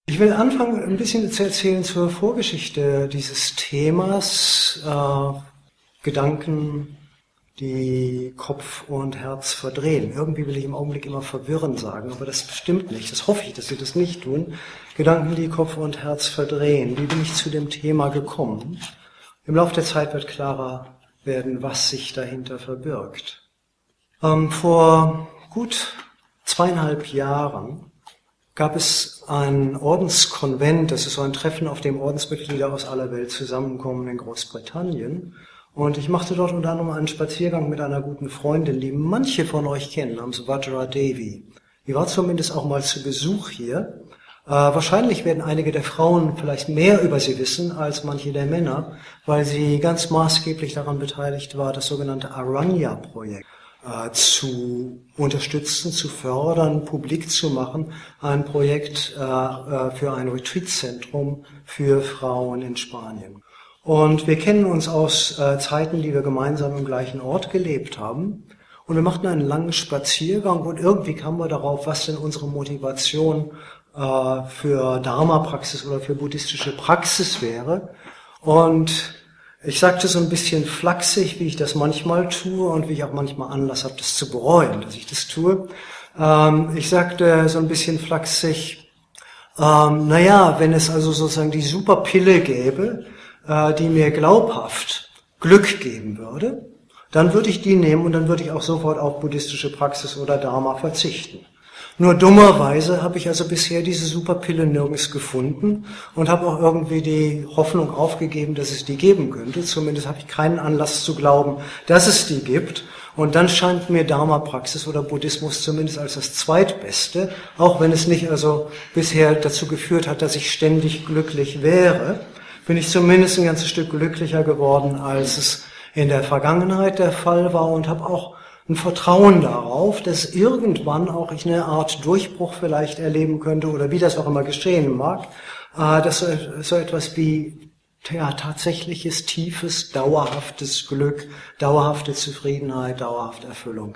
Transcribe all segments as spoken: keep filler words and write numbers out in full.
Ich will anfangen, ein bisschen zu erzählen zur Vorgeschichte dieses Themas, äh, Gedanken, die Kopf und Herz verdrehen. Irgendwie will ich im Augenblick immer verwirren sagen, aber das stimmt nicht. Das hoffe ich, dass Sie das nicht tun. Gedanken, die Kopf und Herz verdrehen. Wie bin ich zu dem Thema gekommen? Im Laufe der Zeit wird klarer werden, was sich dahinter verbirgt. Ähm, vor gut zweieinhalb Jahren gab es ein Ordenskonvent, das ist so ein Treffen, auf dem Ordensmitglieder aus aller Welt zusammenkommen in Großbritannien. Und ich machte dort unter anderem einen Spaziergang mit einer guten Freundin, die manche von euch kennen, namens Vajra Devi. Die war zumindest auch mal zu Besuch hier. Äh, wahrscheinlich werden einige der Frauen vielleicht mehr über sie wissen als manche der Männer, weil sie ganz maßgeblich daran beteiligt war, das sogenannte Aranya-Projekt äh, zu unterstützen, zu fördern, publik zu machen. Ein Projekt äh, äh, für ein Retreat-Zentrum für Frauen in Spanien. Und wir kennen uns aus äh, Zeiten, die wir gemeinsam im gleichen Ort gelebt haben. Und wir machten einen langen Spaziergang und irgendwie kamen wir darauf, was denn unsere Motivation äh, für Dharma-Praxis oder für buddhistische Praxis wäre. Und ich sagte so ein bisschen flachsig, wie ich das manchmal tue und wie ich auch manchmal Anlass habe, das zu bereuen, dass ich das tue. Ähm, ich sagte so ein bisschen flachsig, ähm, naja, wenn es also sozusagen die Superpille gäbe, die mir glaubhaft Glück geben würde, dann würde ich die nehmen und dann würde ich auch sofort auf buddhistische Praxis oder Dharma verzichten. Nur dummerweise habe ich also bisher diese Superpille nirgends gefunden und habe auch irgendwie die Hoffnung aufgegeben, dass es die geben könnte. Zumindest habe ich keinen Anlass zu glauben, dass es die gibt. Und dann scheint mir Dharma-Praxis oder Buddhismus zumindest als das Zweitbeste, auch wenn es nicht also bisher dazu geführt hat, dass ich ständig glücklich wäre, bin ich zumindest ein ganzes Stück glücklicher geworden, als es in der Vergangenheit der Fall war und habe auch ein Vertrauen darauf, dass irgendwann auch ich eine Art Durchbruch vielleicht erleben könnte oder wie das auch immer geschehen mag, dass so etwas wie ja, tatsächliches, tiefes, dauerhaftes Glück, dauerhafte Zufriedenheit, dauerhafte Erfüllung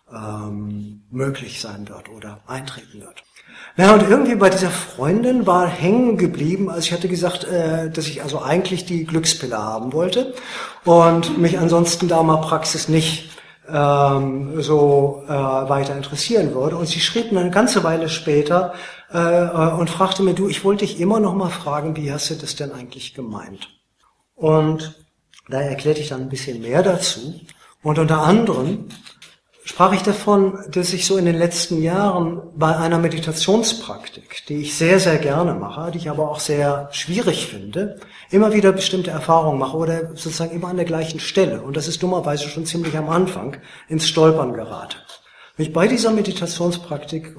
ähm, möglich sein wird oder eintreten wird. Na, und irgendwie bei dieser Freundin war hängen geblieben, also ich hatte gesagt, äh, dass ich also eigentlich die Glückspille haben wollte und mich ansonsten Dharma-Praxis nicht ähm, so äh, weiter interessieren würde. Und sie schrieb mir eine ganze Weile später äh, und fragte mir, du, ich wollte dich immer noch mal fragen, wie hast du das denn eigentlich gemeint? Und da erklärte ich dann ein bisschen mehr dazu. Und unter anderem sprach ich davon, dass ich so in den letzten Jahren bei einer Meditationspraktik, die ich sehr, sehr gerne mache, die ich aber auch sehr schwierig finde, immer wieder bestimmte Erfahrungen mache oder sozusagen immer an der gleichen Stelle. Und das ist dummerweise schon ziemlich am Anfang ins Stolpern gerate. Wenn ich bei dieser Meditationspraktik,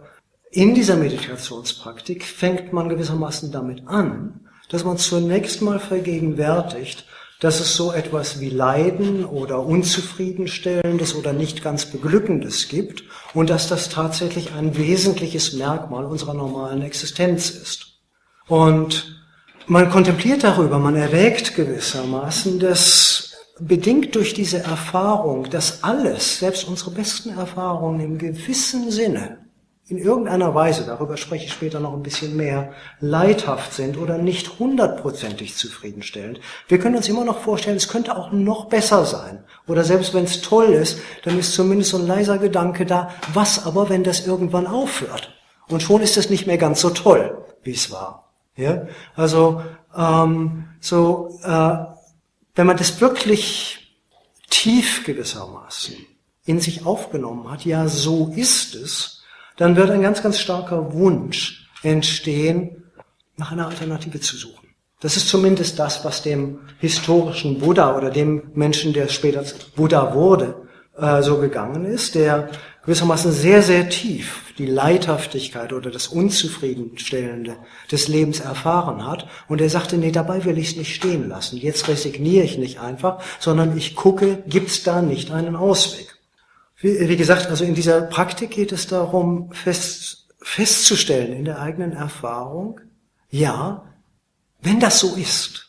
in dieser Meditationspraktik fängt man gewissermaßen damit an, dass man zunächst mal vergegenwärtigt, dass es so etwas wie Leiden oder Unzufriedenstellendes oder nicht ganz Beglückendes gibt und dass das tatsächlich ein wesentliches Merkmal unserer normalen Existenz ist. Und man kontempliert darüber, man erwägt gewissermaßen, dass bedingt durch diese Erfahrung, dass alles, selbst unsere besten Erfahrungen im gewissen Sinne, in irgendeiner Weise, darüber spreche ich später noch ein bisschen mehr, leidhaft sind oder nicht hundertprozentig zufriedenstellend. Wir können uns immer noch vorstellen, es könnte auch noch besser sein. Oder selbst wenn es toll ist, dann ist zumindest so ein leiser Gedanke da, was aber, wenn das irgendwann aufhört? Und schon ist es nicht mehr ganz so toll, wie es war. Ja? Also, ähm, so, äh, wenn man das wirklich tief gewissermaßen in sich aufgenommen hat, ja, so ist es, dann wird ein ganz, ganz starker Wunsch entstehen, nach einer Alternative zu suchen. Das ist zumindest das, was dem historischen Buddha oder dem Menschen, der später Buddha wurde, äh, so gegangen ist, der gewissermaßen sehr, sehr tief die Leidhaftigkeit oder das Unzufriedenstellende des Lebens erfahren hat. Und er sagte, nee, dabei will ich es nicht stehen lassen. Jetzt resigniere ich nicht einfach, sondern ich gucke, gibt's da nicht einen Ausweg? Wie, wie gesagt, also in dieser Praktik geht es darum, fest, festzustellen in der eigenen Erfahrung, ja, wenn das so ist,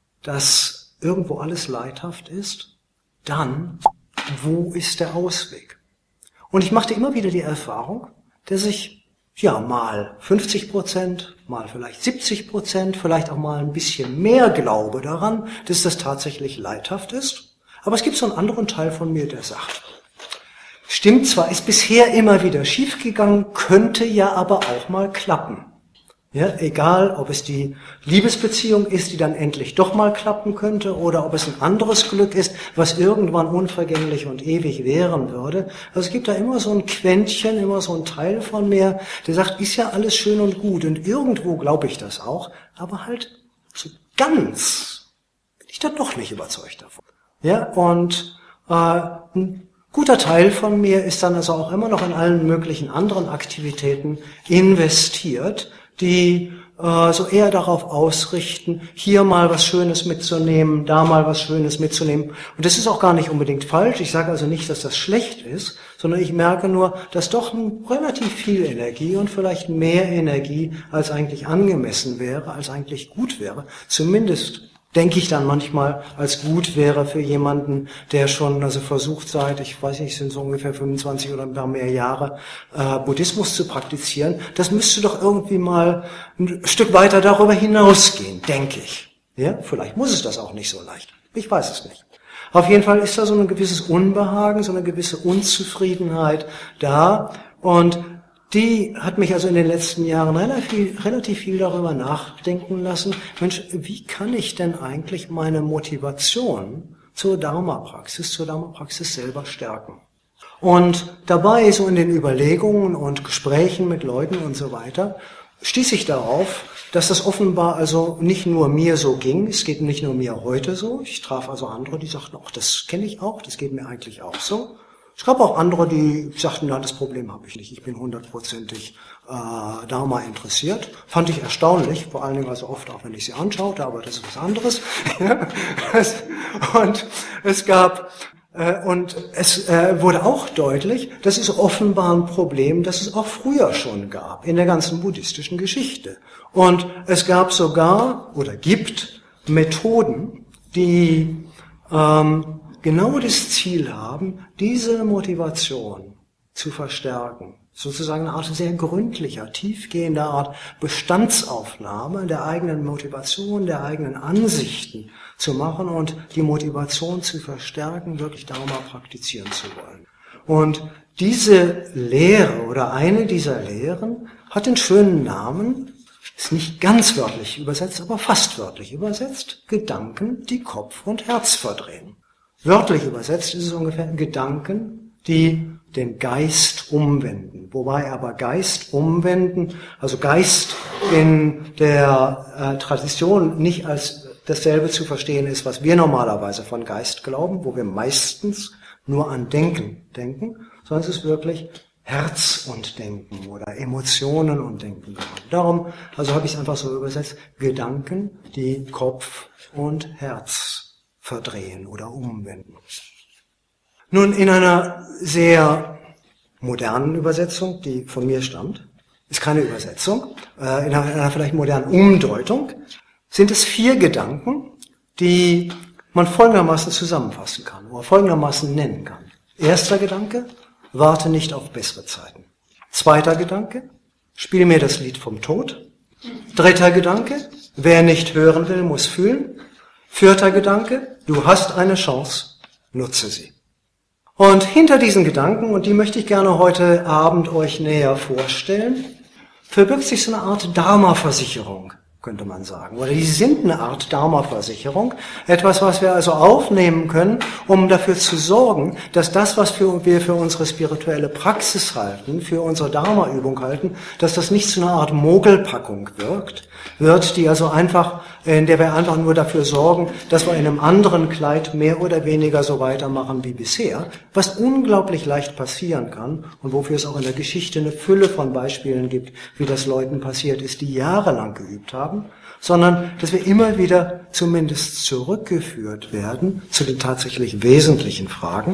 dass irgendwo alles leidhaft ist, dann, wo ist der Ausweg? Und ich machte immer wieder die Erfahrung, dass ich ja, mal fünfzig Prozent, mal vielleicht siebzig Prozent, vielleicht auch mal ein bisschen mehr Glaube daran, dass das tatsächlich leidhaft ist. Aber es gibt so einen anderen Teil von mir, der sagt, stimmt zwar, ist bisher immer wieder schiefgegangen, könnte ja aber auch mal klappen. Ja, egal, ob es die Liebesbeziehung ist, die dann endlich doch mal klappen könnte, oder ob es ein anderes Glück ist, was irgendwann unvergänglich und ewig währen würde. Also es gibt da immer so ein Quäntchen, immer so ein Teil von mir, der sagt, ist ja alles schön und gut. Und irgendwo glaube ich das auch, aber halt so ganz bin ich da doch nicht überzeugt davon. Ja, und äh, ein guter Teil von mir ist dann also auch immer noch in allen möglichen anderen Aktivitäten investiert, die äh, so eher darauf ausrichten, hier mal was Schönes mitzunehmen, da mal was Schönes mitzunehmen. Und das ist auch gar nicht unbedingt falsch. Ich sage also nicht, dass das schlecht ist, sondern ich merke nur, dass doch relativ viel Energie und vielleicht mehr Energie als eigentlich angemessen wäre, als eigentlich gut wäre, zumindest denke ich dann manchmal, als gut wäre für jemanden, der schon also versucht seit, ich weiß nicht, sind so ungefähr fünfundzwanzig oder ein paar mehr Jahre, äh, Buddhismus zu praktizieren. Das müsste doch irgendwie mal ein Stück weiter darüber hinausgehen, denke ich. Ja, vielleicht muss es das auch nicht so leicht. Ich weiß es nicht. Auf jeden Fall ist da so ein gewisses Unbehagen, so eine gewisse Unzufriedenheit da, und die hat mich also in den letzten Jahren relativ, relativ viel darüber nachdenken lassen. Mensch, wie kann ich denn eigentlich meine Motivation zur Dharma-Praxis, zur Dharma-Praxis selber stärken? Und dabei, so in den Überlegungen und Gesprächen mit Leuten und so weiter, stieß ich darauf, dass das offenbar also nicht nur mir so ging, es geht nicht nur mir heute so. Ich traf also andere, die sagten, ach, das kenne ich auch, das geht mir eigentlich auch so. Es gab auch andere, die sagten, na, das Problem habe ich nicht, ich bin hundertprozentig äh, Dharma interessiert. Fand ich erstaunlich, vor allen Dingen also oft auch, wenn ich sie anschaute, aber das ist was anderes. Und es gab, äh, und es äh, wurde auch deutlich, das ist offenbar ein Problem, das es auch früher schon gab, in der ganzen buddhistischen Geschichte. Und es gab sogar, oder gibt, Methoden, die ähm, genau das Ziel haben, diese Motivation zu verstärken. Sozusagen eine Art sehr gründlicher, tiefgehender Art Bestandsaufnahme der eigenen Motivation, der eigenen Ansichten zu machen und die Motivation zu verstärken, wirklich Dharma praktizieren zu wollen. Und diese Lehre oder eine dieser Lehren hat den schönen Namen, ist nicht ganz wörtlich übersetzt, aber fast wörtlich übersetzt, Gedanken, die Kopf und Herz verdrehen. Wörtlich übersetzt ist es ungefähr Gedanken, die den Geist umwenden. Wobei aber Geist umwenden, also Geist in der äh, Tradition nicht als dasselbe zu verstehen ist, was wir normalerweise von Geist glauben, wo wir meistens nur an Denken denken, sondern es ist wirklich Herz und Denken oder Emotionen und Denken. Darum, also habe ich es einfach so übersetzt, Gedanken, die Kopf und Herz verdrehen oder umwenden. Nun, in einer sehr modernen Übersetzung, die von mir stammt, ist keine Übersetzung, äh, in einer, in einer vielleicht modernen Umdeutung, sind es vier Gedanken, die man folgendermaßen zusammenfassen kann oder folgendermaßen nennen kann. Erster Gedanke, warte nicht auf bessere Zeiten. Zweiter Gedanke, spiel mir das Lied vom Tod. Dritter Gedanke, wer nicht hören will, muss fühlen. Vierter Gedanke, du hast eine Chance, nutze sie. Und hinter diesen Gedanken, und die möchte ich gerne heute Abend euch näher vorstellen, verbirgt sich so eine Art Dharma-Versicherung, könnte man sagen. Oder die sind eine Art Dharma-Versicherung. Etwas, was wir also aufnehmen können, um dafür zu sorgen, dass das, was wir für unsere spirituelle Praxis halten, für unsere Dharma-Übung halten, dass das nicht zu einer Art Mogelpackung wirkt, wird, die also einfach, in der wir einfach nur dafür sorgen, dass wir in einem anderen Kleid mehr oder weniger so weitermachen wie bisher, was unglaublich leicht passieren kann und wofür es auch in der Geschichte eine Fülle von Beispielen gibt, wie das Leuten passiert ist, die jahrelang geübt haben, sondern dass wir immer wieder zumindest zurückgeführt werden zu den tatsächlich wesentlichen Fragen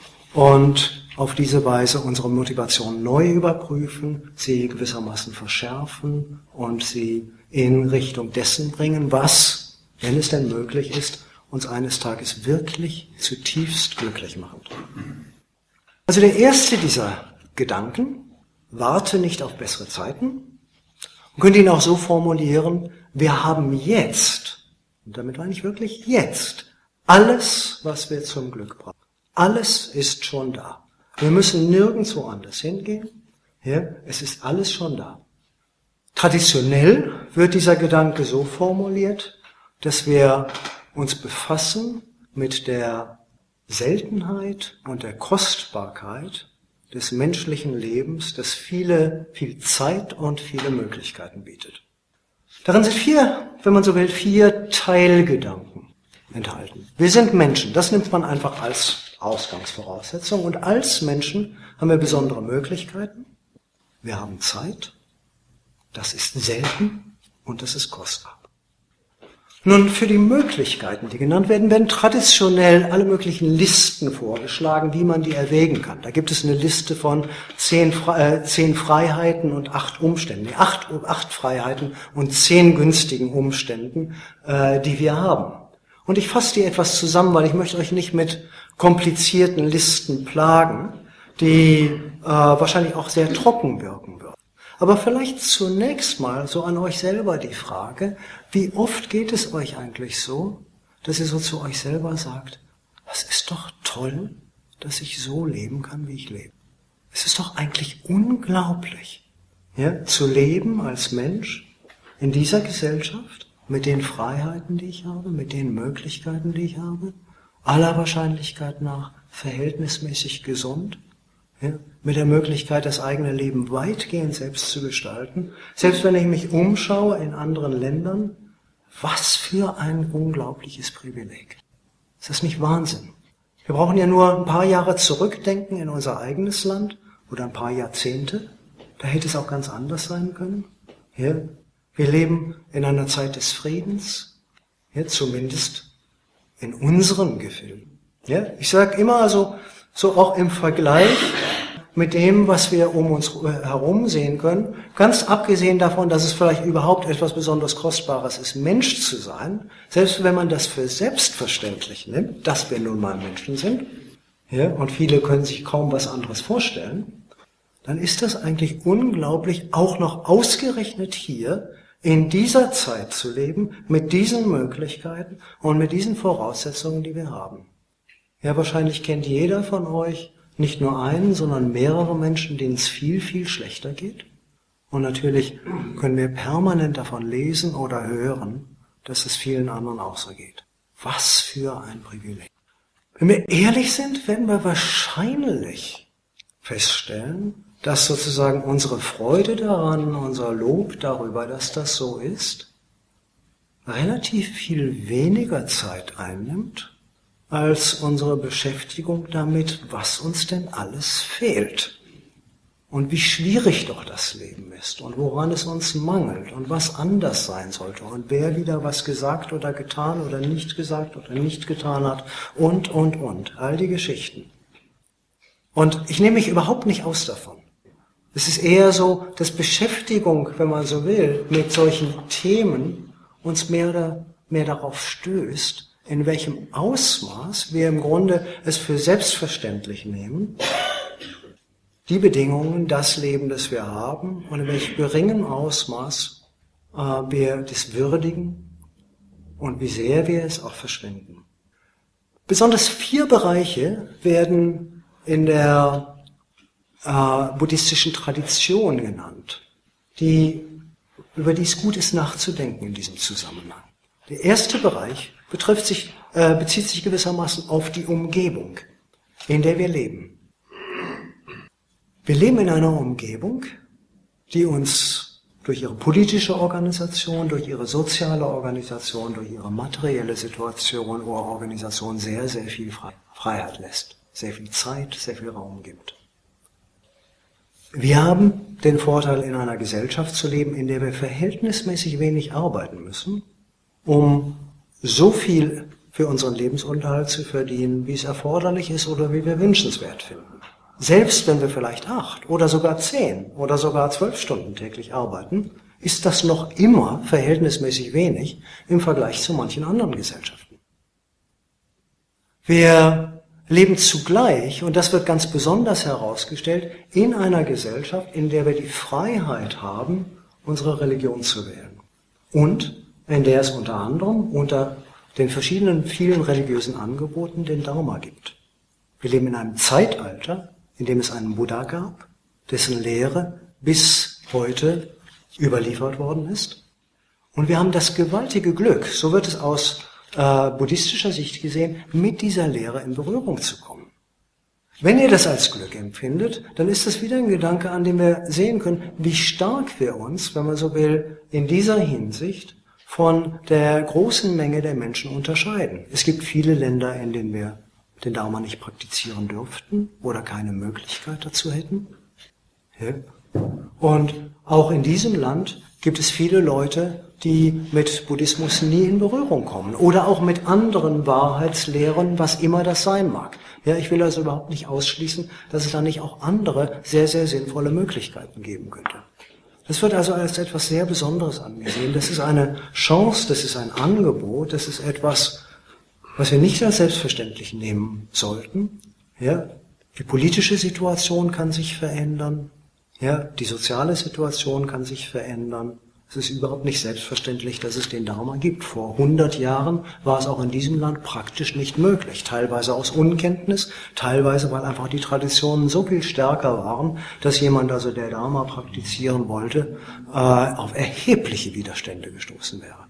und auf diese Weise unsere Motivation neu überprüfen, sie gewissermaßen verschärfen und sie in Richtung dessen bringen, was, wenn es denn möglich ist, uns eines Tages wirklich zutiefst glücklich macht. Also der erste dieser Gedanken warte nicht auf bessere Zeiten. Man könnte ihn auch so formulieren, wir haben jetzt, und damit meine ich wirklich jetzt, alles, was wir zum Glück brauchen. Alles ist schon da. Wir müssen nirgendwo anders hingehen. Ja, es ist alles schon da. Traditionell wird dieser Gedanke so formuliert, dass wir uns befassen mit der Seltenheit und der Kostbarkeit des menschlichen Lebens, das viele, viel Zeit und viele Möglichkeiten bietet. Darin sind vier, wenn man so will, vier Teilgedanken enthalten. Wir sind Menschen, das nimmt man einfach als Ausgangsvoraussetzung, und als Menschen haben wir besondere Möglichkeiten. Wir haben Zeit, das ist selten und das ist kostbar. Nun, für die Möglichkeiten, die genannt werden, werden traditionell alle möglichen Listen vorgeschlagen, wie man die erwägen kann. Da gibt es eine Liste von zehn, äh, zehn Freiheiten und acht Umständen, nee, acht, acht Freiheiten und zehn günstigen Umständen, äh, die wir haben. Und ich fasse die etwas zusammen, weil ich möchte euch nicht mit komplizierten Listen plagen, die äh, wahrscheinlich auch sehr trocken wirken würden. Aber vielleicht zunächst mal so an euch selber die Frage, wie oft geht es euch eigentlich so, dass ihr so zu euch selber sagt, es ist doch toll, dass ich so leben kann, wie ich lebe. Es ist doch eigentlich unglaublich, ja, zu leben als Mensch in dieser Gesellschaft, mit den Freiheiten, die ich habe, mit den Möglichkeiten, die ich habe, aller Wahrscheinlichkeit nach verhältnismäßig gesund, ja, mit der Möglichkeit, das eigene Leben weitgehend selbst zu gestalten. Selbst wenn ich mich umschaue in anderen Ländern, was für ein unglaubliches Privileg. Ist das nicht Wahnsinn? Wir brauchen ja nur ein paar Jahre zurückdenken in unser eigenes Land oder ein paar Jahrzehnte. Da hätte es auch ganz anders sein können. Ja, wir leben in einer Zeit des Friedens, ja, zumindest in unseren Gefilden. Ja, ich sage immer also, so auch im Vergleich mit dem, was wir um uns herum sehen können, ganz abgesehen davon, dass es vielleicht überhaupt etwas besonders Kostbares ist, Mensch zu sein, selbst wenn man das für selbstverständlich nimmt, dass wir nun mal Menschen sind, ja, und viele können sich kaum was anderes vorstellen, dann ist das eigentlich unglaublich, auch noch ausgerechnet hier in dieser Zeit zu leben, mit diesen Möglichkeiten und mit diesen Voraussetzungen, die wir haben. Ja, wahrscheinlich kennt jeder von euch nicht nur einen, sondern mehrere Menschen, denen es viel, viel schlechter geht. Und natürlich können wir permanent davon lesen oder hören, dass es vielen anderen auch so geht. Was für ein Privileg. Wenn wir ehrlich sind, werden wir wahrscheinlich feststellen, dass sozusagen unsere Freude daran, unser Lob darüber, dass das so ist, relativ viel weniger Zeit einnimmt, als unsere Beschäftigung damit, was uns denn alles fehlt. Und wie schwierig doch das Leben ist und woran es uns mangelt und was anders sein sollte und wer wieder was gesagt oder getan oder nicht gesagt oder nicht getan hat und, und, und. All die Geschichten. Und ich nehme mich überhaupt nicht aus davon. Es ist eher so, dass Beschäftigung, wenn man so will, mit solchen Themen uns mehr oder mehr darauf stößt, in welchem Ausmaß wir im Grunde es für selbstverständlich nehmen, die Bedingungen, das Leben, das wir haben, und in welchem geringen Ausmaß äh, wir das würdigen und wie sehr wir es auch verschwenden. Besonders vier Bereiche werden in der äh, buddhistischen Tradition genannt, die, über die es gut ist nachzudenken in diesem Zusammenhang. Der erste Bereich betrifft sich, äh, bezieht sich gewissermaßen auf die Umgebung, in der wir leben. Wir leben in einer Umgebung, die uns durch ihre politische Organisation, durch ihre soziale Organisation, durch ihre materielle Situation oder Organisation sehr, sehr viel Freiheit lässt, sehr viel Zeit, sehr viel Raum gibt. Wir haben den Vorteil, in einer Gesellschaft zu leben, in der wir verhältnismäßig wenig arbeiten müssen, um so viel für unseren Lebensunterhalt zu verdienen, wie es erforderlich ist oder wie wir wünschenswert finden. Selbst wenn wir vielleicht acht oder sogar zehn oder sogar zwölf Stunden täglich arbeiten, ist das noch immer verhältnismäßig wenig im Vergleich zu manchen anderen Gesellschaften. Wir leben zugleich, und das wird ganz besonders herausgestellt, in einer Gesellschaft, in der wir die Freiheit haben, unsere Religion zu wählen. Und in der es unter anderem unter den verschiedenen vielen religiösen Angeboten den Dharma gibt. Wir leben in einem Zeitalter, in dem es einen Buddha gab, dessen Lehre bis heute überliefert worden ist. Und wir haben das gewaltige Glück, so wird es aus äh, buddhistischer Sicht gesehen, mit dieser Lehre in Berührung zu kommen. Wenn ihr das als Glück empfindet, dann ist das wieder ein Gedanke, an dem wir sehen können, wie stark wir uns, wenn man so will, in dieser Hinsicht von der großen Menge der Menschen unterscheiden. Es gibt viele Länder, in denen wir den Dharma nicht praktizieren dürften oder keine Möglichkeit dazu hätten. Ja. Und auch in diesem Land gibt es viele Leute, die mit Buddhismus nie in Berührung kommen oder auch mit anderen Wahrheitslehren, was immer das sein mag. Ja, ich will also überhaupt nicht ausschließen, dass es da nicht auch andere sehr, sehr sinnvolle Möglichkeiten geben könnte. Das wird also als etwas sehr Besonderes angesehen. Das ist eine Chance, das ist ein Angebot, das ist etwas, was wir nicht als selbstverständlich nehmen sollten. Ja, die politische Situation kann sich verändern. Ja, die soziale Situation kann sich verändern. Es ist überhaupt nicht selbstverständlich, dass es den Dharma gibt. Vor hundert Jahren war es auch in diesem Land praktisch nicht möglich. Teilweise aus Unkenntnis, teilweise weil einfach die Traditionen so viel stärker waren, dass jemand, also der Dharma praktizieren wollte, äh, auf erhebliche Widerstände gestoßen wäre.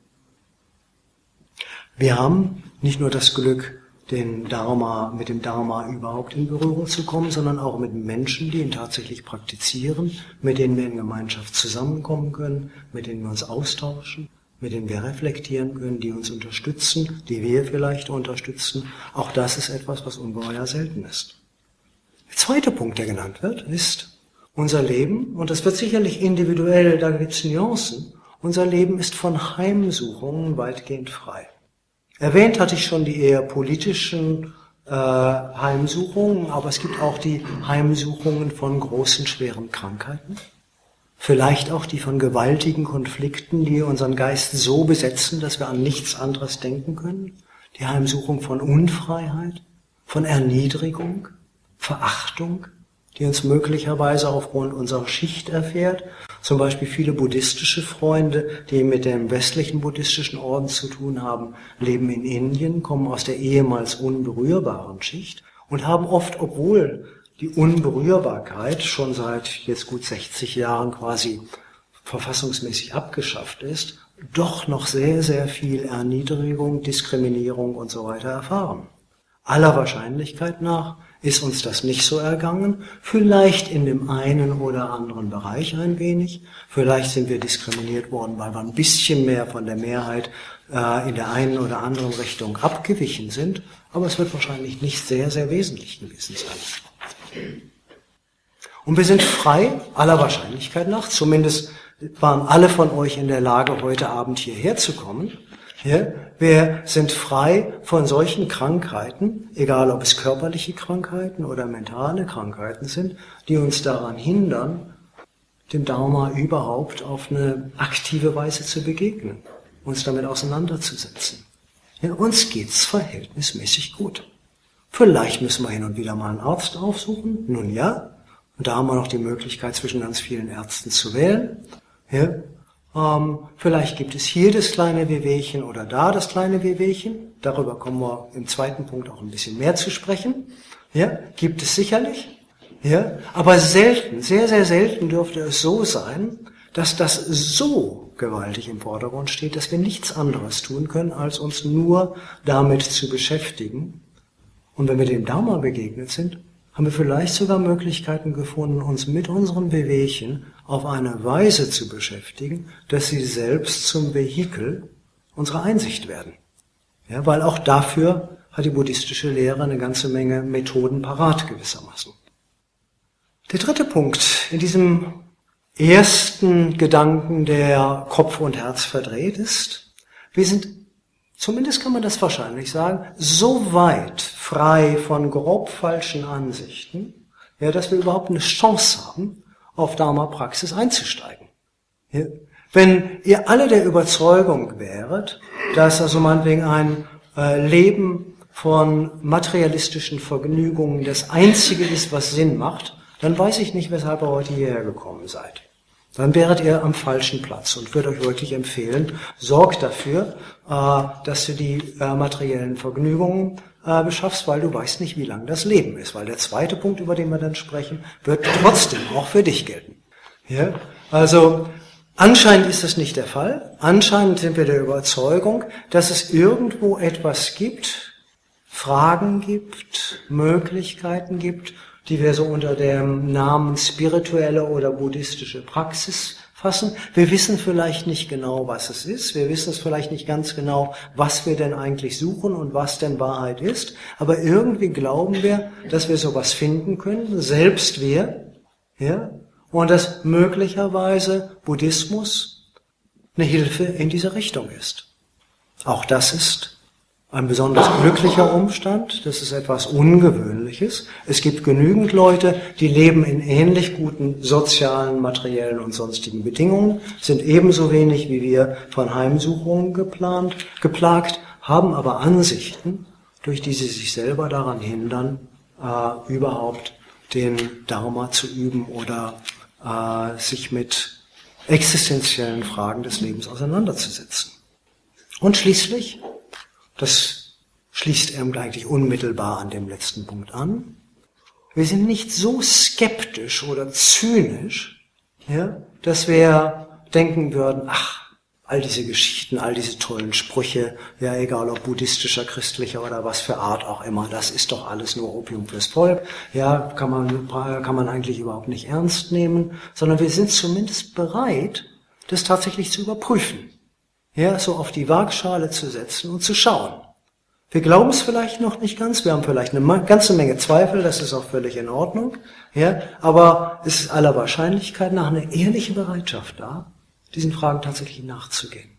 Wir haben nicht nur das Glück, den Dharma, mit dem Dharma überhaupt in Berührung zu kommen, sondern auch mit Menschen, die ihn tatsächlich praktizieren, mit denen wir in Gemeinschaft zusammenkommen können, mit denen wir uns austauschen, mit denen wir reflektieren können, die uns unterstützen, die wir vielleicht unterstützen. Auch das ist etwas, was ungeheuer selten ist. Der zweite Punkt, der genannt wird, ist unser Leben, und das wird sicherlich individuell, da gibt es Nuancen, unser Leben ist von Heimsuchungen weitgehend frei. Erwähnt hatte ich schon die eher politischen äh, Heimsuchungen, aber es gibt auch die Heimsuchungen von großen, schweren Krankheiten. Vielleicht auch die von gewaltigen Konflikten, die unseren Geist so besetzen, dass wir an nichts anderes denken können. Die Heimsuchung von Unfreiheit, von Erniedrigung, Verachtung, die uns möglicherweise aufgrund unserer Schicht erfährt. Zum Beispiel viele buddhistische Freunde, die mit dem westlichen buddhistischen Orden zu tun haben, leben in Indien, kommen aus der ehemals unberührbaren Schicht und haben oft, obwohl die Unberührbarkeit schon seit jetzt gut sechzig Jahren quasi verfassungsmäßig abgeschafft ist, doch noch sehr, sehr viel Erniedrigung, Diskriminierung und so weiter erfahren. Aller Wahrscheinlichkeit nach ist uns das nicht so ergangen, vielleicht in dem einen oder anderen Bereich ein wenig, vielleicht sind wir diskriminiert worden, weil wir ein bisschen mehr von der Mehrheit äh, in der einen oder anderen Richtung abgewichen sind, aber es wird wahrscheinlich nicht sehr, sehr wesentlich gewesen sein. Und wir sind frei, aller Wahrscheinlichkeit nach, zumindest waren alle von euch in der Lage, heute Abend hierher zu kommen. Ja, wir sind frei von solchen Krankheiten, egal ob es körperliche Krankheiten oder mentale Krankheiten sind, die uns daran hindern, dem Dharma überhaupt auf eine aktive Weise zu begegnen, uns damit auseinanderzusetzen. Ja, uns geht's verhältnismäßig gut. Vielleicht müssen wir hin und wieder mal einen Arzt aufsuchen, nun ja, und da haben wir noch die Möglichkeit, zwischen ganz vielen Ärzten zu wählen. Ja, Ähm, vielleicht gibt es hier das kleine Wehwehchen oder da das kleine Wehwehchen. Darüber kommen wir im zweiten Punkt auch ein bisschen mehr zu sprechen. Ja, gibt es sicherlich. Ja, aber selten, sehr, sehr selten dürfte es so sein, dass das so gewaltig im Vordergrund steht, dass wir nichts anderes tun können, als uns nur damit zu beschäftigen. Und wenn wir dem Dharma begegnet sind, haben wir vielleicht sogar Möglichkeiten gefunden, uns mit unseren Wehwehchen auf eine Weise zu beschäftigen, dass sie selbst zum Vehikel unserer Einsicht werden. Ja, weil auch dafür hat die buddhistische Lehre eine ganze Menge Methoden parat gewissermaßen. Der dritte Punkt in diesem ersten Gedanken, der Kopf und Herz verdreht ist, wir sind, zumindest kann man das wahrscheinlich sagen, so weit frei von grob falschen Ansichten, ja, dass wir überhaupt eine Chance haben, auf Dharma-Praxis einzusteigen. Ja? Wenn ihr alle der Überzeugung wäret, dass also meinetwegen ein äh, Leben von materialistischen Vergnügungen das Einzige ist, was Sinn macht, dann weiß ich nicht, weshalb ihr heute hierher gekommen seid. Dann wäret ihr am falschen Platz und würde euch wirklich empfehlen, sorgt dafür, dass du die materiellen Vergnügungen beschaffst, weil du weißt nicht, wie lang das Leben ist. Weil der zweite Punkt, über den wir dann sprechen, wird trotzdem auch für dich gelten. Ja? Also anscheinend ist das nicht der Fall. Anscheinend sind wir der Überzeugung, dass es irgendwo etwas gibt, Fragen gibt, Möglichkeiten gibt, die wir so unter dem Namen spirituelle oder buddhistische Praxis fassen. Wir wissen vielleicht nicht genau, was es ist. Wir wissen es vielleicht nicht ganz genau, was wir denn eigentlich suchen und was denn Wahrheit ist. Aber irgendwie glauben wir, dass wir sowas finden können, selbst wir, ja, und dass möglicherweise Buddhismus eine Hilfe in diese Richtung ist. Auch das ist ein besonders glücklicher Umstand, das ist etwas Ungewöhnliches. Es gibt genügend Leute, die leben in ähnlich guten sozialen, materiellen und sonstigen Bedingungen, sind ebenso wenig wie wir von Heimsuchungen geplant, geplagt, haben aber Ansichten, durch die sie sich selber daran hindern, äh, überhaupt den Dharma zu üben oder äh, sich mit existenziellen Fragen des Lebens auseinanderzusetzen. Und schließlich, das schließt eigentlich unmittelbar an dem letzten Punkt an. Wir sind nicht so skeptisch oder zynisch, ja, dass wir denken würden, ach, all diese Geschichten, all diese tollen Sprüche, ja, egal ob buddhistischer, christlicher oder was für Art auch immer, das ist doch alles nur Opium fürs Volk, ja, kann man, kann man eigentlich überhaupt nicht ernst nehmen, sondern wir sind zumindest bereit, das tatsächlich zu überprüfen. Ja, so auf die Waagschale zu setzen und zu schauen. Wir glauben es vielleicht noch nicht ganz, wir haben vielleicht eine ganze Menge Zweifel, das ist auch völlig in Ordnung, ja, aber es ist aller Wahrscheinlichkeit nach eine ehrliche Bereitschaft da, diesen Fragen tatsächlich nachzugehen.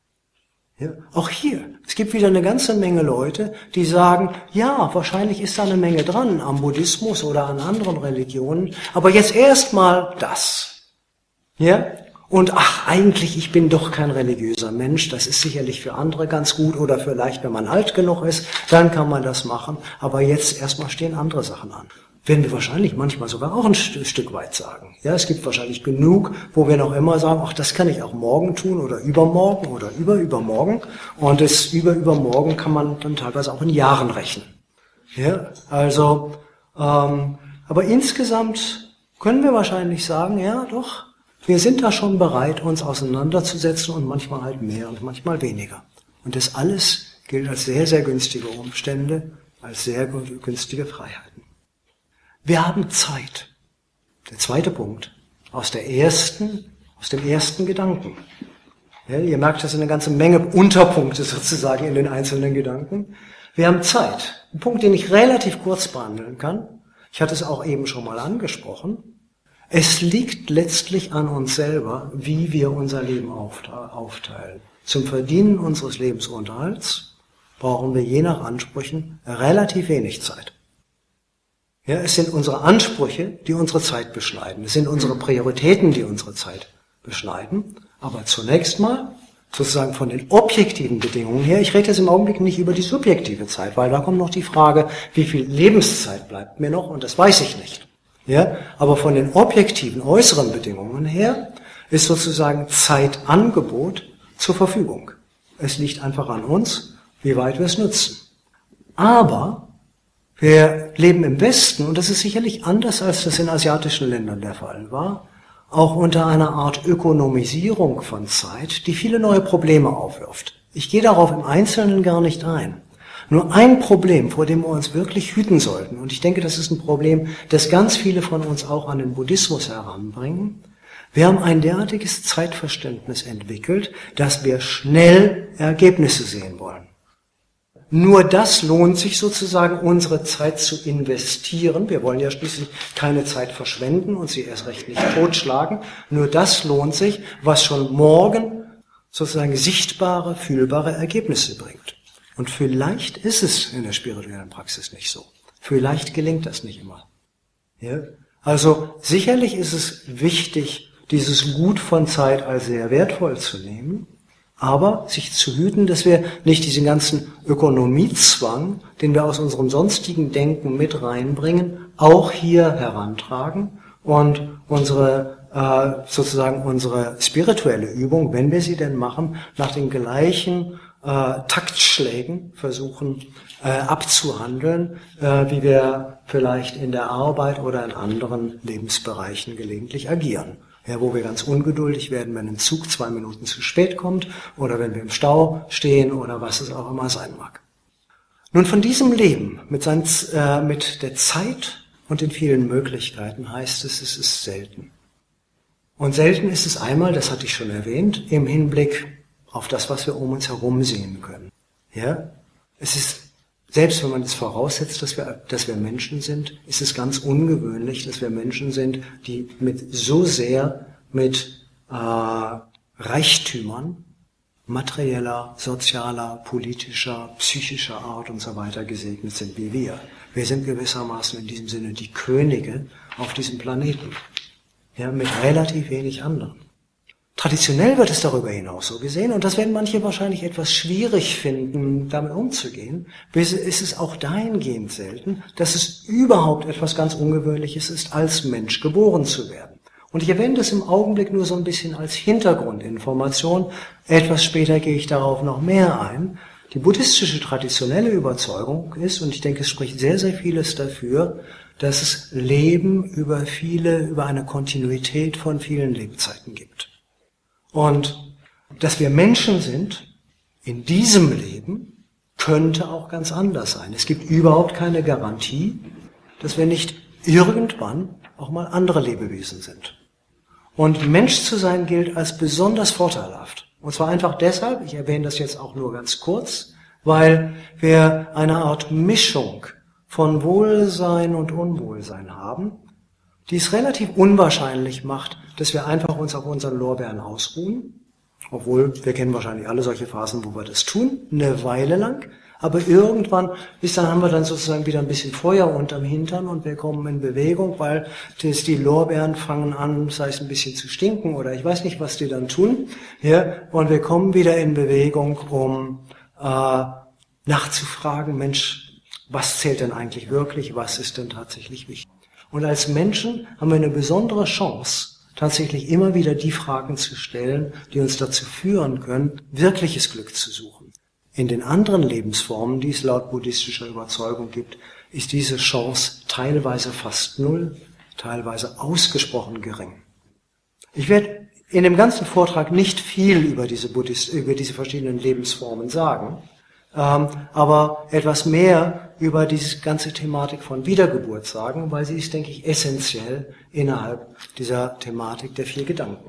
Ja, auch hier, es gibt wieder eine ganze Menge Leute, die sagen, ja, wahrscheinlich ist da eine Menge dran am Buddhismus oder an anderen Religionen, aber jetzt erstmal das. Ja? Und ach, eigentlich, ich bin doch kein religiöser Mensch, das ist sicherlich für andere ganz gut oder vielleicht, wenn man alt genug ist, dann kann man das machen, aber jetzt erstmal stehen andere Sachen an. Werden wir wahrscheinlich manchmal sogar auch ein St- Stück weit sagen. Ja, es gibt wahrscheinlich genug, wo wir noch immer sagen, ach, das kann ich auch morgen tun oder übermorgen oder überübermorgen. Und das überübermorgen kann man dann teilweise auch in Jahren rechnen. Ja, also, ähm, aber insgesamt können wir wahrscheinlich sagen, ja, doch, wir sind da schon bereit, uns auseinanderzusetzen und manchmal halt mehr und manchmal weniger. Und das alles gilt als sehr, sehr günstige Umstände, als sehr günstige Freiheiten. Wir haben Zeit. Der zweite Punkt. Aus der ersten, aus dem ersten Gedanken. Ja, ihr merkt, das sind eine ganze Menge Unterpunkte sozusagen in den einzelnen Gedanken. Wir haben Zeit. Ein Punkt, den ich relativ kurz behandeln kann. Ich hatte es auch eben schon mal angesprochen. Es liegt letztlich an uns selber, wie wir unser Leben aufteilen. Zum Verdienen unseres Lebensunterhalts brauchen wir je nach Ansprüchen relativ wenig Zeit. Ja, es sind unsere Ansprüche, die unsere Zeit beschneiden. Es sind unsere Prioritäten, die unsere Zeit beschneiden. Aber zunächst mal, sozusagen von den objektiven Bedingungen her, ich rede jetzt im Augenblick nicht über die subjektive Zeit, weil da kommt noch die Frage, wie viel Lebenszeit bleibt mir noch, und das weiß ich nicht. Ja, aber von den objektiven äußeren Bedingungen her ist sozusagen Zeitangebot zur Verfügung. Es liegt einfach an uns, wie weit wir es nutzen. Aber wir leben im Westen, und das ist sicherlich anders, als das in asiatischen Ländern der Fall war, auch unter einer Art Ökonomisierung von Zeit, die viele neue Probleme aufwirft. Ich gehe darauf im Einzelnen gar nicht ein. Nur ein Problem, vor dem wir uns wirklich hüten sollten, und ich denke, das ist ein Problem, das ganz viele von uns auch an den Buddhismus heranbringen. Wir haben ein derartiges Zeitverständnis entwickelt, dass wir schnell Ergebnisse sehen wollen. Nur das lohnt sich sozusagen, unsere Zeit zu investieren. Wir wollen ja schließlich keine Zeit verschwenden und sie erst recht nicht totschlagen. Nur das lohnt sich, was schon morgen sozusagen sichtbare, fühlbare Ergebnisse bringt. Und vielleicht ist es in der spirituellen Praxis nicht so. Vielleicht gelingt das nicht immer. Ja? Also sicherlich ist es wichtig, dieses Gut von Zeit als sehr wertvoll zu nehmen. Aber sich zu hüten, dass wir nicht diesen ganzen Ökonomiezwang, den wir aus unserem sonstigen Denken mit reinbringen, auch hier herantragen und unsere äh, sozusagen unsere spirituelle Übung, wenn wir sie denn machen, nach den gleichen äh, Taktschlägen versuchen äh, abzuhandeln, äh, wie wir vielleicht in der Arbeit oder in anderen Lebensbereichen gelegentlich agieren. Ja, wo wir ganz ungeduldig werden, wenn ein Zug zwei Minuten zu spät kommt oder wenn wir im Stau stehen oder was es auch immer sein mag. Nun, von diesem Leben mit, seinen, äh, mit der Zeit und den vielen Möglichkeiten heißt es, es ist selten. Und selten ist es einmal, das hatte ich schon erwähnt, im Hinblick auf das, was wir um uns herum sehen können. Ja, es ist, selbst wenn man es voraussetzt, dass wir, dass wir Menschen sind, ist es ganz ungewöhnlich, dass wir Menschen sind, die mit so sehr mit äh, Reichtümern materieller, sozialer, politischer, psychischer Art und so weiter gesegnet sind wie wir. Wir sind gewissermaßen in diesem Sinne die Könige auf diesem Planeten. Ja, mit relativ wenig anderen. Traditionell wird es darüber hinaus so gesehen, und das werden manche wahrscheinlich etwas schwierig finden, damit umzugehen, ist es auch dahingehend selten, dass es überhaupt etwas ganz Ungewöhnliches ist, als Mensch geboren zu werden. Und ich erwähne das im Augenblick nur so ein bisschen als Hintergrundinformation. Etwas später gehe ich darauf noch mehr ein. Die buddhistische traditionelle Überzeugung ist, und ich denke, es spricht sehr, sehr vieles dafür, dass es Leben über viele, über eine Kontinuität von vielen Lebzeiten gibt. Und dass wir Menschen sind, in diesem Leben, könnte auch ganz anders sein. Es gibt überhaupt keine Garantie, dass wir nicht irgendwann auch mal andere Lebewesen sind. Und Mensch zu sein gilt als besonders vorteilhaft. Und zwar einfach deshalb, ich erwähne das jetzt auch nur ganz kurz, weil wir eine Art Mischung von Wohlsein und Unwohlsein haben, die es relativ unwahrscheinlich macht, dass wir einfach uns auf unseren Lorbeeren ausruhen, obwohl wir kennen wahrscheinlich alle solche Phasen, wo wir das tun, eine Weile lang, aber irgendwann, bis dann haben wir dann sozusagen wieder ein bisschen Feuer unterm Hintern und wir kommen in Bewegung, weil das, die Lorbeeren fangen an, sei es ein bisschen zu stinken oder ich weiß nicht, was die dann tun, ja, und wir kommen wieder in Bewegung, um äh, nachzufragen, Mensch, was zählt denn eigentlich wirklich, was ist denn tatsächlich wichtig? Und als Menschen haben wir eine besondere Chance, tatsächlich immer wieder die Fragen zu stellen, die uns dazu führen können, wirkliches Glück zu suchen. In den anderen Lebensformen, die es laut buddhistischer Überzeugung gibt, ist diese Chance teilweise fast null, teilweise ausgesprochen gering. Ich werde in dem ganzen Vortrag nicht viel über diese Buddhist, über diese verschiedenen Lebensformen sagen, ähm, aber etwas mehr über diese ganze Thematik von Wiedergeburt sagen, weil sie ist, denke ich, essentiell innerhalb dieser Thematik der vier Gedanken.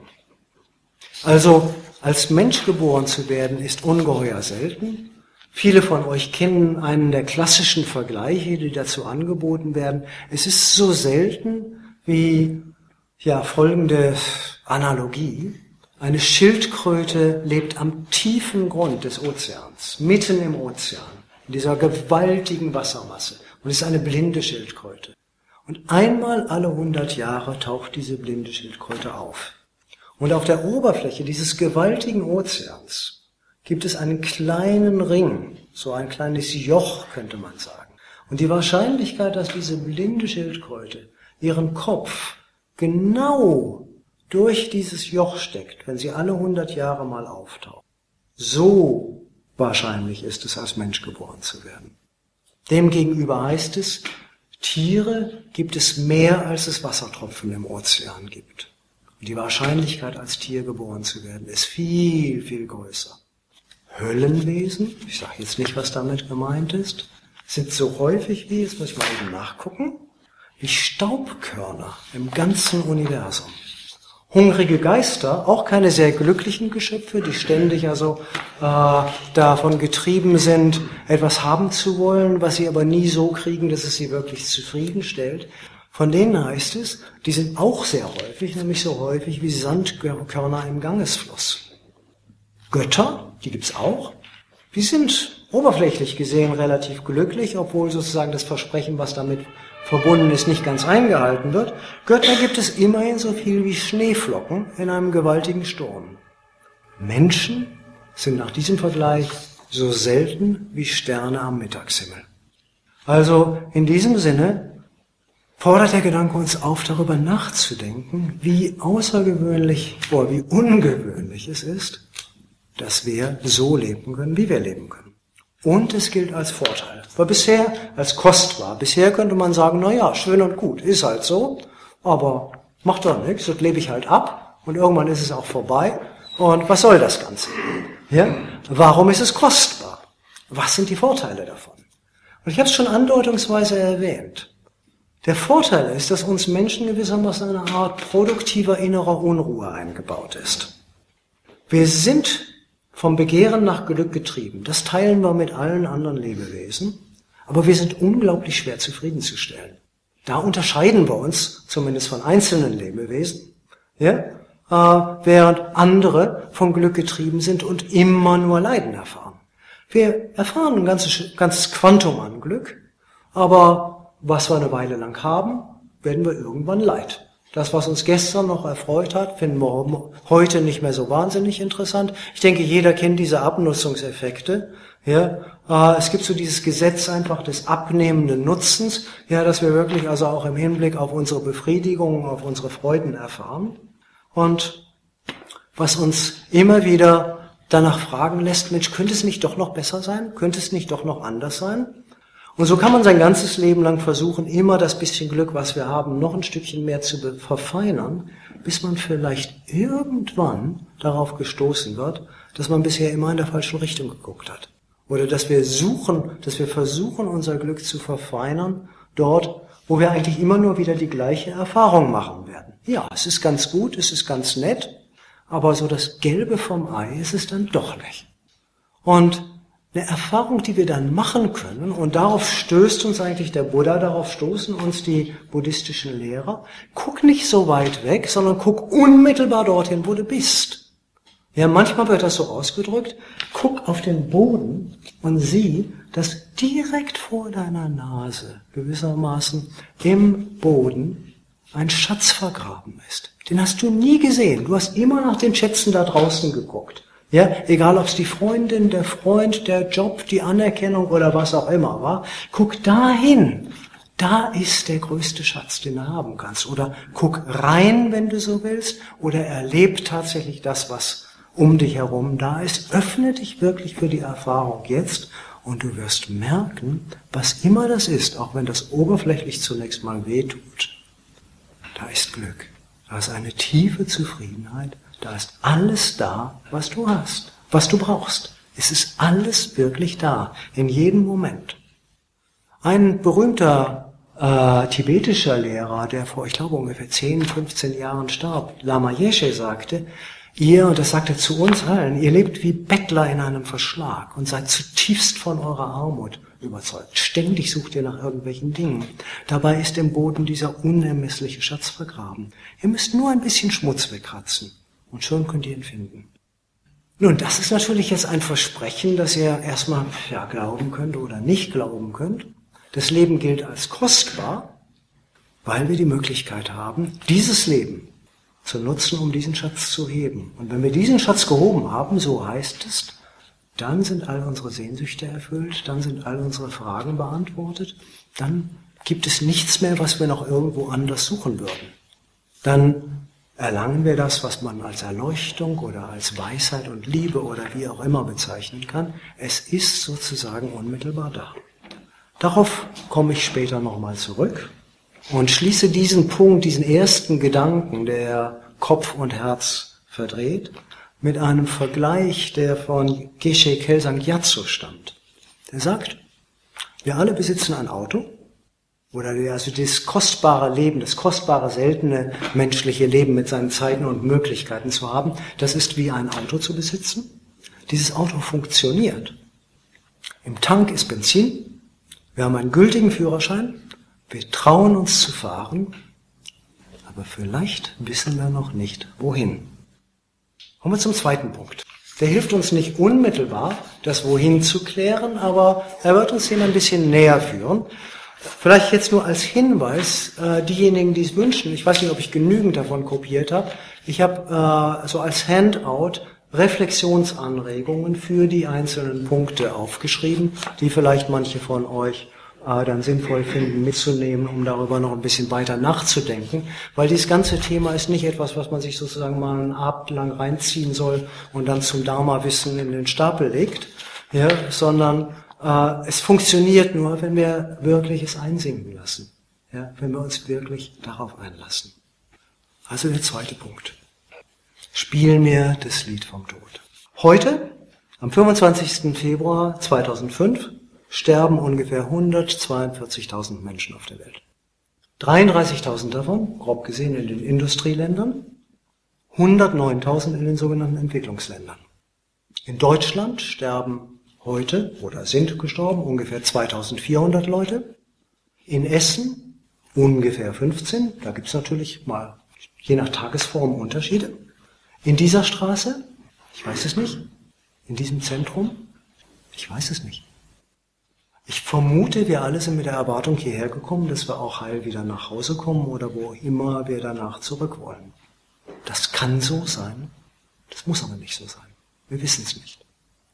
Also, als Mensch geboren zu werden, ist ungeheuer selten. Viele von euch kennen einen der klassischen Vergleiche, die dazu angeboten werden. Es ist so selten wie, ja, folgende Analogie. Eine Schildkröte lebt am tiefen Grund des Ozeans, mitten im Ozean, in dieser gewaltigen Wassermasse. Und es ist eine blinde Schildkröte. Und einmal alle hundert Jahre taucht diese blinde Schildkröte auf. Und auf der Oberfläche dieses gewaltigen Ozeans gibt es einen kleinen Ring, so ein kleines Joch, könnte man sagen. Und die Wahrscheinlichkeit, dass diese blinde Schildkröte ihren Kopf genau durch dieses Joch steckt, wenn sie alle hundert Jahre mal auftaucht, so wahrscheinlich ist es, als Mensch geboren zu werden. Demgegenüber heißt es, Tiere gibt es mehr, als es Wassertropfen im Ozean gibt. Und die Wahrscheinlichkeit, als Tier geboren zu werden, ist viel, viel größer. Höllenwesen, ich sage jetzt nicht, was damit gemeint ist, sind so häufig wie, jetzt muss ich mal eben nachgucken, wie Staubkörner im ganzen Universum. Hungrige Geister, auch keine sehr glücklichen Geschöpfe, die ständig also äh, davon getrieben sind, etwas haben zu wollen, was sie aber nie so kriegen, dass es sie wirklich zufriedenstellt. Von denen heißt es, die sind auch sehr häufig, nämlich so häufig wie Sandkörner im Gangesfluss. Götter, die gibt's auch, die sind oberflächlich gesehen relativ glücklich, obwohl sozusagen das Versprechen, was damit verbunden ist, nicht ganz eingehalten wird. Götter gibt es immerhin so viel wie Schneeflocken in einem gewaltigen Sturm. Menschen sind nach diesem Vergleich so selten wie Sterne am Mittagshimmel. Also in diesem Sinne fordert der Gedanke uns auf, darüber nachzudenken, wie außergewöhnlich oder wie ungewöhnlich es ist, dass wir so leben können, wie wir leben können. Und es gilt als Vorteil. Weil bisher als kostbar. Bisher könnte man sagen, na ja, schön und gut, ist halt so, aber macht doch nichts, das lebe ich halt ab und irgendwann ist es auch vorbei. Und was soll das Ganze? Ja? Warum ist es kostbar? Was sind die Vorteile davon? Und ich habe es schon andeutungsweise erwähnt. Der Vorteil ist, dass uns Menschen gewissermaßen eine Art produktiver innerer Unruhe eingebaut ist. Wir sind vom Begehren nach Glück getrieben. Das teilen wir mit allen anderen Lebewesen. Aber wir sind unglaublich schwer zufriedenzustellen. Da unterscheiden wir uns, zumindest von einzelnen Lebewesen, ja? äh, während andere vom Glück getrieben sind und immer nur Leiden erfahren. Wir erfahren ein ganzes, ganzes Quantum an Glück, aber was wir eine Weile lang haben, werden wir irgendwann leid. Das, was uns gestern noch erfreut hat, finden wir heute nicht mehr so wahnsinnig interessant. Ich denke, jeder kennt diese Abnutzungseffekte. Ja, äh, es gibt so dieses Gesetz einfach des abnehmenden Nutzens, ja, dass wir wirklich also auch im Hinblick auf unsere Befriedigung, auf unsere Freuden erfahren. Und was uns immer wieder danach fragen lässt, Mensch, könnte es nicht doch noch besser sein? Könnte es nicht doch noch anders sein? Und so kann man sein ganzes Leben lang versuchen, immer das bisschen Glück, was wir haben, noch ein Stückchen mehr zu verfeinern, bis man vielleicht irgendwann darauf gestoßen wird, dass man bisher immer in der falschen Richtung geguckt hat. Oder dass wir suchen, dass wir versuchen, unser Glück zu verfeinern, dort, wo wir eigentlich immer nur wieder die gleiche Erfahrung machen werden. Ja, es ist ganz gut, es ist ganz nett, aber so das Gelbe vom Ei ist es dann doch nicht. Und eine Erfahrung, die wir dann machen können, und darauf stößt uns eigentlich der Buddha, darauf stoßen uns die buddhistischen Lehrer, guck nicht so weit weg, sondern guck unmittelbar dorthin, wo du bist. Ja, manchmal wird das so ausgedrückt, guck auf den Boden und sieh, dass direkt vor deiner Nase gewissermaßen im Boden ein Schatz vergraben ist. Den hast du nie gesehen. Du hast immer nach den Schätzen da draußen geguckt. Ja, egal ob es die Freundin, der Freund, der Job, die Anerkennung oder was auch immer war. Guck dahin. Da ist der größte Schatz, den du haben kannst. Oder guck rein, wenn du so willst. Oder erleb tatsächlich das, was um dich herum da ist. Öffne dich wirklich für die Erfahrung jetzt und du wirst merken, was immer das ist, auch wenn das oberflächlich zunächst mal wehtut. Da ist Glück. Da ist eine tiefe Zufriedenheit. Da ist alles da, was du hast, was du brauchst. Es ist alles wirklich da, in jedem Moment. Ein berühmter äh, tibetischer Lehrer, der vor, ich glaube, ungefähr zehn, fünfzehn Jahren starb, Lama Yeshe, sagte, ihr, und das sagt er zu uns allen, ihr lebt wie Bettler in einem Verschlag und seid zutiefst von eurer Armut überzeugt. Ständig sucht ihr nach irgendwelchen Dingen. Dabei ist im Boden dieser unermessliche Schatz vergraben. Ihr müsst nur ein bisschen Schmutz wegkratzen. Und schon könnt ihr ihn finden. Nun, das ist natürlich jetzt ein Versprechen, das ihr erstmal ja, glauben könnt oder nicht glauben könnt. Das Leben gilt als kostbar, weil wir die Möglichkeit haben, dieses Leben zu nutzen, um diesen Schatz zu heben. Und wenn wir diesen Schatz gehoben haben, so heißt es, dann sind all unsere Sehnsüchte erfüllt, dann sind all unsere Fragen beantwortet, dann gibt es nichts mehr, was wir noch irgendwo anders suchen würden. Dann erlangen wir das, was man als Erleuchtung oder als Weisheit und Liebe oder wie auch immer bezeichnen kann. Es ist sozusagen unmittelbar da. Darauf komme ich später nochmal zurück und schließe diesen Punkt, diesen ersten Gedanken, der Kopf und Herz verdreht, mit einem Vergleich, der von Geshe Kelsang Gyatso stammt. Der sagt, wir alle besitzen ein Auto, oder also das kostbare Leben, das kostbare, seltene menschliche Leben mit seinen Zeiten und Möglichkeiten zu haben, das ist wie ein Auto zu besitzen. Dieses Auto funktioniert. Im Tank ist Benzin, wir haben einen gültigen Führerschein, wir trauen uns zu fahren, aber vielleicht wissen wir noch nicht, wohin. Kommen wir zum zweiten Punkt. Der hilft uns nicht unmittelbar, das Wohin zu klären, aber er wird uns dem ein bisschen näher führen. Vielleicht jetzt nur als Hinweis, äh, diejenigen, die es wünschen, ich weiß nicht, ob ich genügend davon kopiert habe, ich habe äh, so als Handout Reflexionsanregungen für die einzelnen Punkte aufgeschrieben, die vielleicht manche von euch äh, dann sinnvoll finden mitzunehmen, um darüber noch ein bisschen weiter nachzudenken, weil dieses ganze Thema ist nicht etwas, was man sich sozusagen mal einen Abend lang reinziehen soll und dann zum Dharma-Wissen in den Stapel legt, ja, sondern äh, es funktioniert nur, wenn wir wirklich es einsinken lassen, ja, wenn wir uns wirklich darauf einlassen. Also der zweite Punkt. Spiel mir das Lied vom Tod. Heute, am fünfundzwanzigsten Februar zweitausendfünf, sterben ungefähr hundertzweiundvierzigtausend Menschen auf der Welt. dreiunddreißigtausend davon, grob gesehen, in den Industrieländern, hundertneuntausend in den sogenannten Entwicklungsländern. In Deutschland sterben heute oder sind gestorben ungefähr zweitausendvierhundert Leute. In Essen ungefähr fünfzehn. Da gibt es natürlich mal je nach Tagesform Unterschiede. In dieser Straße? Ich weiß es nicht. In diesem Zentrum? Ich weiß es nicht. Ich vermute, wir alle sind mit der Erwartung hierher gekommen, dass wir auch heil wieder nach Hause kommen oder wo immer wir danach zurück wollen. Das kann so sein. Das muss aber nicht so sein. Wir wissen es nicht.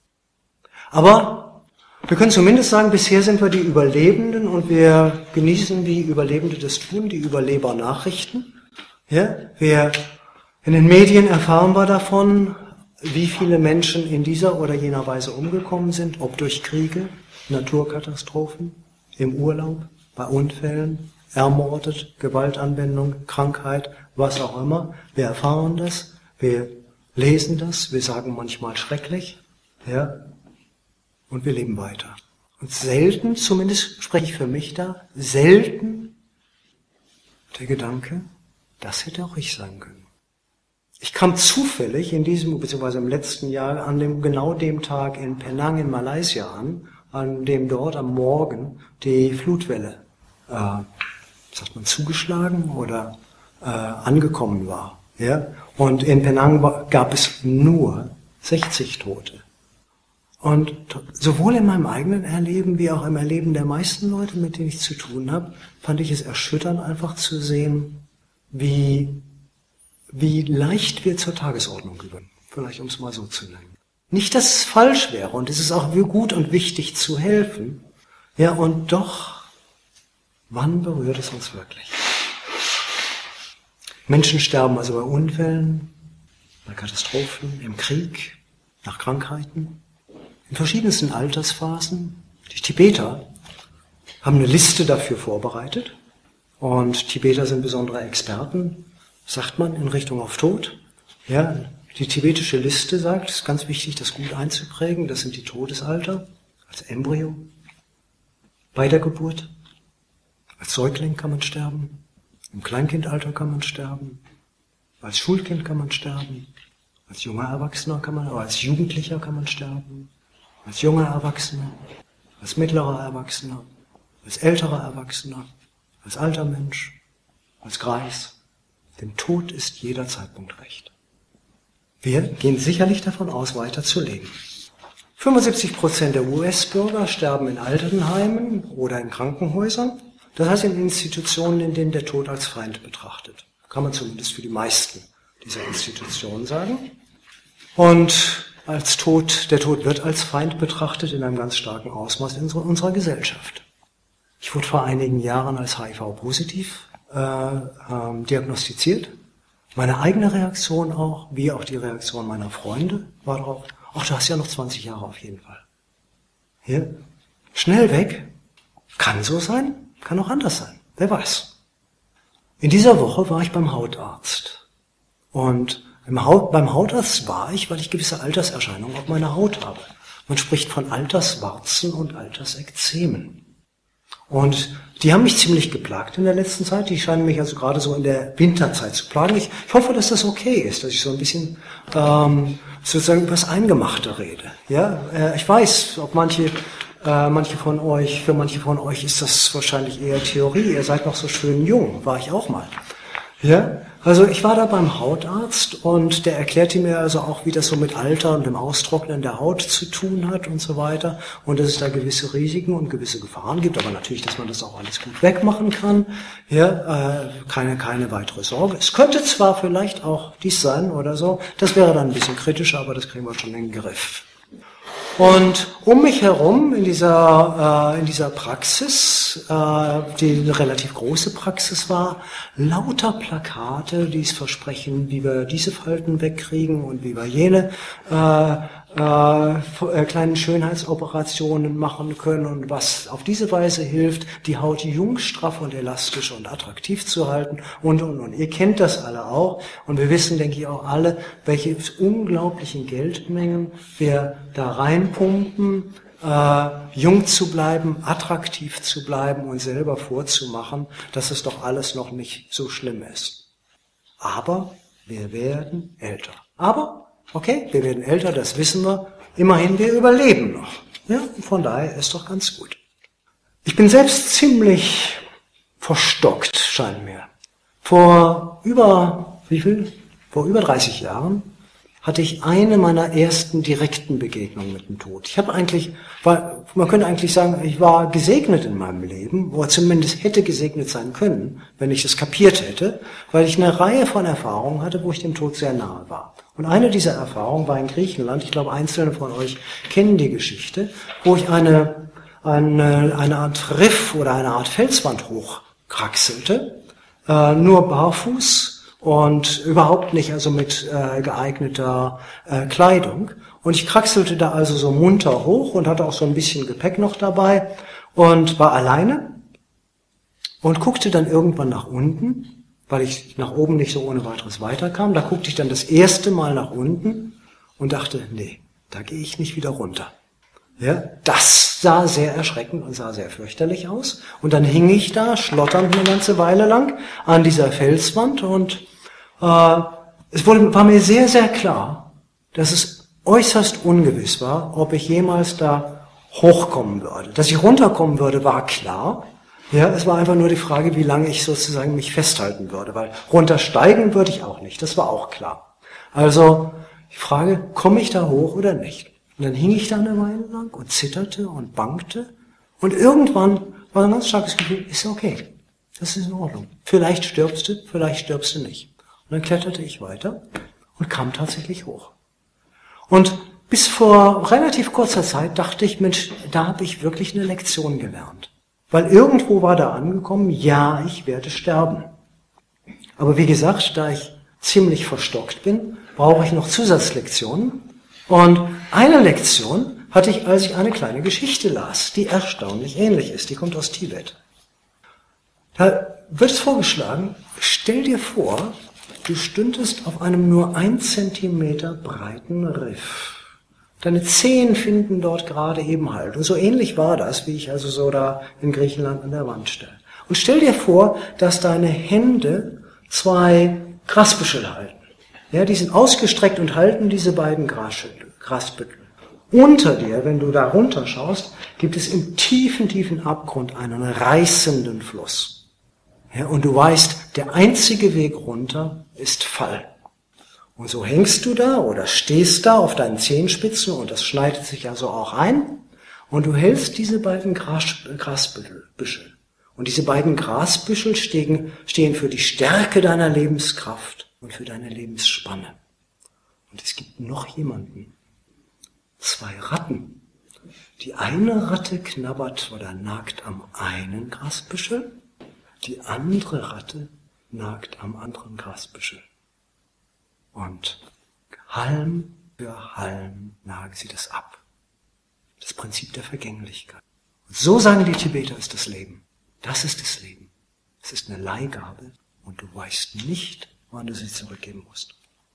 Aber wir können zumindest sagen, bisher sind wir die Überlebenden und wir genießen, wie Überlebende das tun, die Überlebernachrichten. Ja, wir in den Medien erfahren wir davon, wie viele Menschen in dieser oder jener Weise umgekommen sind, ob durch Kriege, Naturkatastrophen, im Urlaub, bei Unfällen, ermordet, Gewaltanwendung, Krankheit, was auch immer. Wir erfahren das, wir lesen das, wir sagen manchmal schrecklich, ja, und wir leben weiter. Und selten, zumindest spreche ich für mich da, selten der Gedanke, das hätte auch ich sein können. Ich kam zufällig in diesem, beziehungsweise im letzten Jahr, an dem, genau dem Tag in Penang in Malaysia an, an dem dort am Morgen die Flutwelle, äh, sagt man, zugeschlagen oder äh, angekommen war. Ja? Und in Penang war, gab es nur sechzig Tote. Und sowohl in meinem eigenen Erleben wie auch im Erleben der meisten Leute, mit denen ich zu tun habe, fand ich es erschütternd, einfach zu sehen, wie wie leicht wir zur Tagesordnung gehören. Vielleicht um es mal so zu nennen. Nicht, dass es falsch wäre und es ist auch gut und wichtig zu helfen. Ja, und doch, wann berührt es uns wirklich? Menschen sterben also bei Unfällen, bei Katastrophen, im Krieg, nach Krankheiten, in verschiedensten Altersphasen. Die Tibeter haben eine Liste dafür vorbereitet und Tibeter sind besondere Experten, sagt man, in Richtung auf Tod. Ja, die tibetische Liste sagt, es ist ganz wichtig, das gut einzuprägen, das sind die Todesalter, als Embryo, bei der Geburt, als Säugling kann man sterben, im Kleinkindalter kann man sterben, als Schulkind kann man sterben, als junger Erwachsener kann man, oder als Jugendlicher kann man sterben, als junger Erwachsener, als mittlerer Erwachsener, als älterer Erwachsener, als alter Mensch, als Greis. Dem Tod ist jeder Zeitpunkt recht. Wir gehen sicherlich davon aus, weiter zu leben. fünfundsiebzig Prozent der U S-Bürger sterben in Altenheimen oder in Krankenhäusern. Das heißt in Institutionen, in denen der Tod als Feind betrachtet. Kann man zumindest für die meisten dieser Institutionen sagen. Und als Tod, der Tod wird als Feind betrachtet in einem ganz starken Ausmaß in unserer Gesellschaft. Ich wurde vor einigen Jahren als H I V-positiv Äh, ähm, diagnostiziert. Meine eigene Reaktion auch, wie auch die Reaktion meiner Freunde, war darauf, ach, du hast ja noch zwanzig Jahre auf jeden Fall. Hier, schnell weg, kann so sein, kann auch anders sein, wer weiß. In dieser Woche war ich beim Hautarzt. Und im Haut, beim Hautarzt war ich, weil ich gewisse Alterserscheinungen auf meiner Haut habe. Man spricht von Alterswarzen und Altersekzemen. Und die haben mich ziemlich geplagt in der letzten Zeit. Die scheinen mich also gerade so in der Winterzeit zu plagen. Ich, ich hoffe, dass das okay ist, dass ich so ein bisschen ähm, sozusagen über das Eingemachte rede. Ja, äh, ich weiß, ob manche, äh, manche von euch, für manche von euch ist das wahrscheinlich eher Theorie. Ihr seid noch so schön jung, war ich auch mal. Ja, Also ich war da beim Hautarzt und der erklärte mir also auch, wie das so mit Alter und dem Austrocknen der Haut zu tun hat und so weiter und dass es da gewisse Risiken und gewisse Gefahren gibt, aber natürlich, dass man das auch alles gut wegmachen kann. Ja, äh, keine, keine weitere Sorge. Es könnte zwar vielleicht auch dies sein oder so, das wäre dann ein bisschen kritischer, aber das kriegen wir schon in den Griff. Und um mich herum in dieser, äh, in dieser Praxis, äh, die eine relativ große Praxis war, lauter Plakate, die es versprechen, wie wir diese Falten wegkriegen und wie wir jene äh, äh, kleinen Schönheitsoperationen machen können und was auf diese Weise hilft, die Haut jung, straff und elastisch und attraktiv zu halten und, und, und. Ihr kennt das alle auch und wir wissen, denke ich, auch alle, welche unglaublichen Geldmengen wir da reinpumpen, äh, jung zu bleiben, attraktiv zu bleiben und selber vorzumachen, dass es doch alles noch nicht so schlimm ist. Aber wir werden älter. Aber okay, wir werden älter, das wissen wir. Immerhin, wir überleben noch. Ja, von daher ist doch ganz gut. Ich bin selbst ziemlich verstockt, scheint mir. Vor über, wie viel? Vor über dreißig Jahren hatte ich eine meiner ersten direkten Begegnungen mit dem Tod. Ich habe eigentlich, war, man könnte eigentlich sagen, ich war gesegnet in meinem Leben, oder zumindest hätte gesegnet sein können, wenn ich es kapiert hätte, weil ich eine Reihe von Erfahrungen hatte, wo ich dem Tod sehr nahe war. Und eine dieser Erfahrungen war in Griechenland, ich glaube, einzelne von euch kennen die Geschichte, wo ich eine, eine, eine Art Riff oder eine Art Felswand hochkraxelte, äh, nur barfuß, und überhaupt nicht also mit äh, geeigneter äh, Kleidung. Und ich kraxelte da also so munter hoch und hatte auch so ein bisschen Gepäck noch dabei und war alleine und guckte dann irgendwann nach unten, weil ich nach oben nicht so ohne weiteres weiterkam. Da guckte ich dann das erste Mal nach unten und dachte, nee, da gehe ich nicht wieder runter. Ja, das sah sehr erschreckend und sah sehr fürchterlich aus. Und dann hing ich da, schlotternd eine ganze Weile lang, an dieser Felswand und äh, es wurde, war mir sehr, sehr klar, dass es äußerst ungewiss war, ob ich jemals da hochkommen würde. Dass ich runterkommen würde, war klar. Ja, es war einfach nur die Frage, wie lange ich sozusagen mich festhalten würde, weil runtersteigen würde ich auch nicht. Das war auch klar. Also die Frage, komme ich da hoch oder nicht? Und dann hing ich da eine Weile lang und zitterte und bangte. Und irgendwann war ein ganz starkes Gefühl, ist okay, das ist in Ordnung. Vielleicht stirbst du, vielleicht stirbst du nicht. Und dann kletterte ich weiter und kam tatsächlich hoch. Und bis vor relativ kurzer Zeit dachte ich, Mensch, da habe ich wirklich eine Lektion gelernt. Weil irgendwo war da angekommen, ja, ich werde sterben. Aber wie gesagt, da ich ziemlich verstockt bin, brauche ich noch Zusatzlektionen. Und eine Lektion hatte ich, als ich eine kleine Geschichte las, die erstaunlich ähnlich ist. Die kommt aus Tibet. Da wird es vorgeschlagen, stell dir vor, du stündest auf einem nur ein Zentimeter breiten Riff. Deine Zehen finden dort gerade eben Halt. Und so ähnlich war das, wie ich also so da in Griechenland an der Wand stelle. Und stell dir vor, dass deine Hände zwei Grasbüschel halten. Ja, die sind ausgestreckt und halten diese beiden Grasbüschel. Unter dir, wenn du da runter schaust, gibt es im tiefen, tiefen Abgrund einen reißenden Fluss. Ja, und du weißt, der einzige Weg runter ist Fall. Und so hängst du da oder stehst da auf deinen Zehenspitzen und das schneidet sich also auch ein und du hältst diese beiden Gras, Grasbüschel. Und diese beiden Grasbüschel stehen, stehen für die Stärke deiner Lebenskraft und für deine Lebensspanne. Und es gibt noch jemanden, zwei Ratten. Die eine Ratte knabbert oder nagt am einen Grasbüschel, die andere Ratte nagt am anderen Grasbüschel. Und Halm für Halm nagen sie das ab. Das Prinzip der Vergänglichkeit. Und so sagen die Tibeter, ist das Leben. Das ist das Leben. Es ist eine Leihgabe und du weißt nicht, wann du sie zurückgeben musst.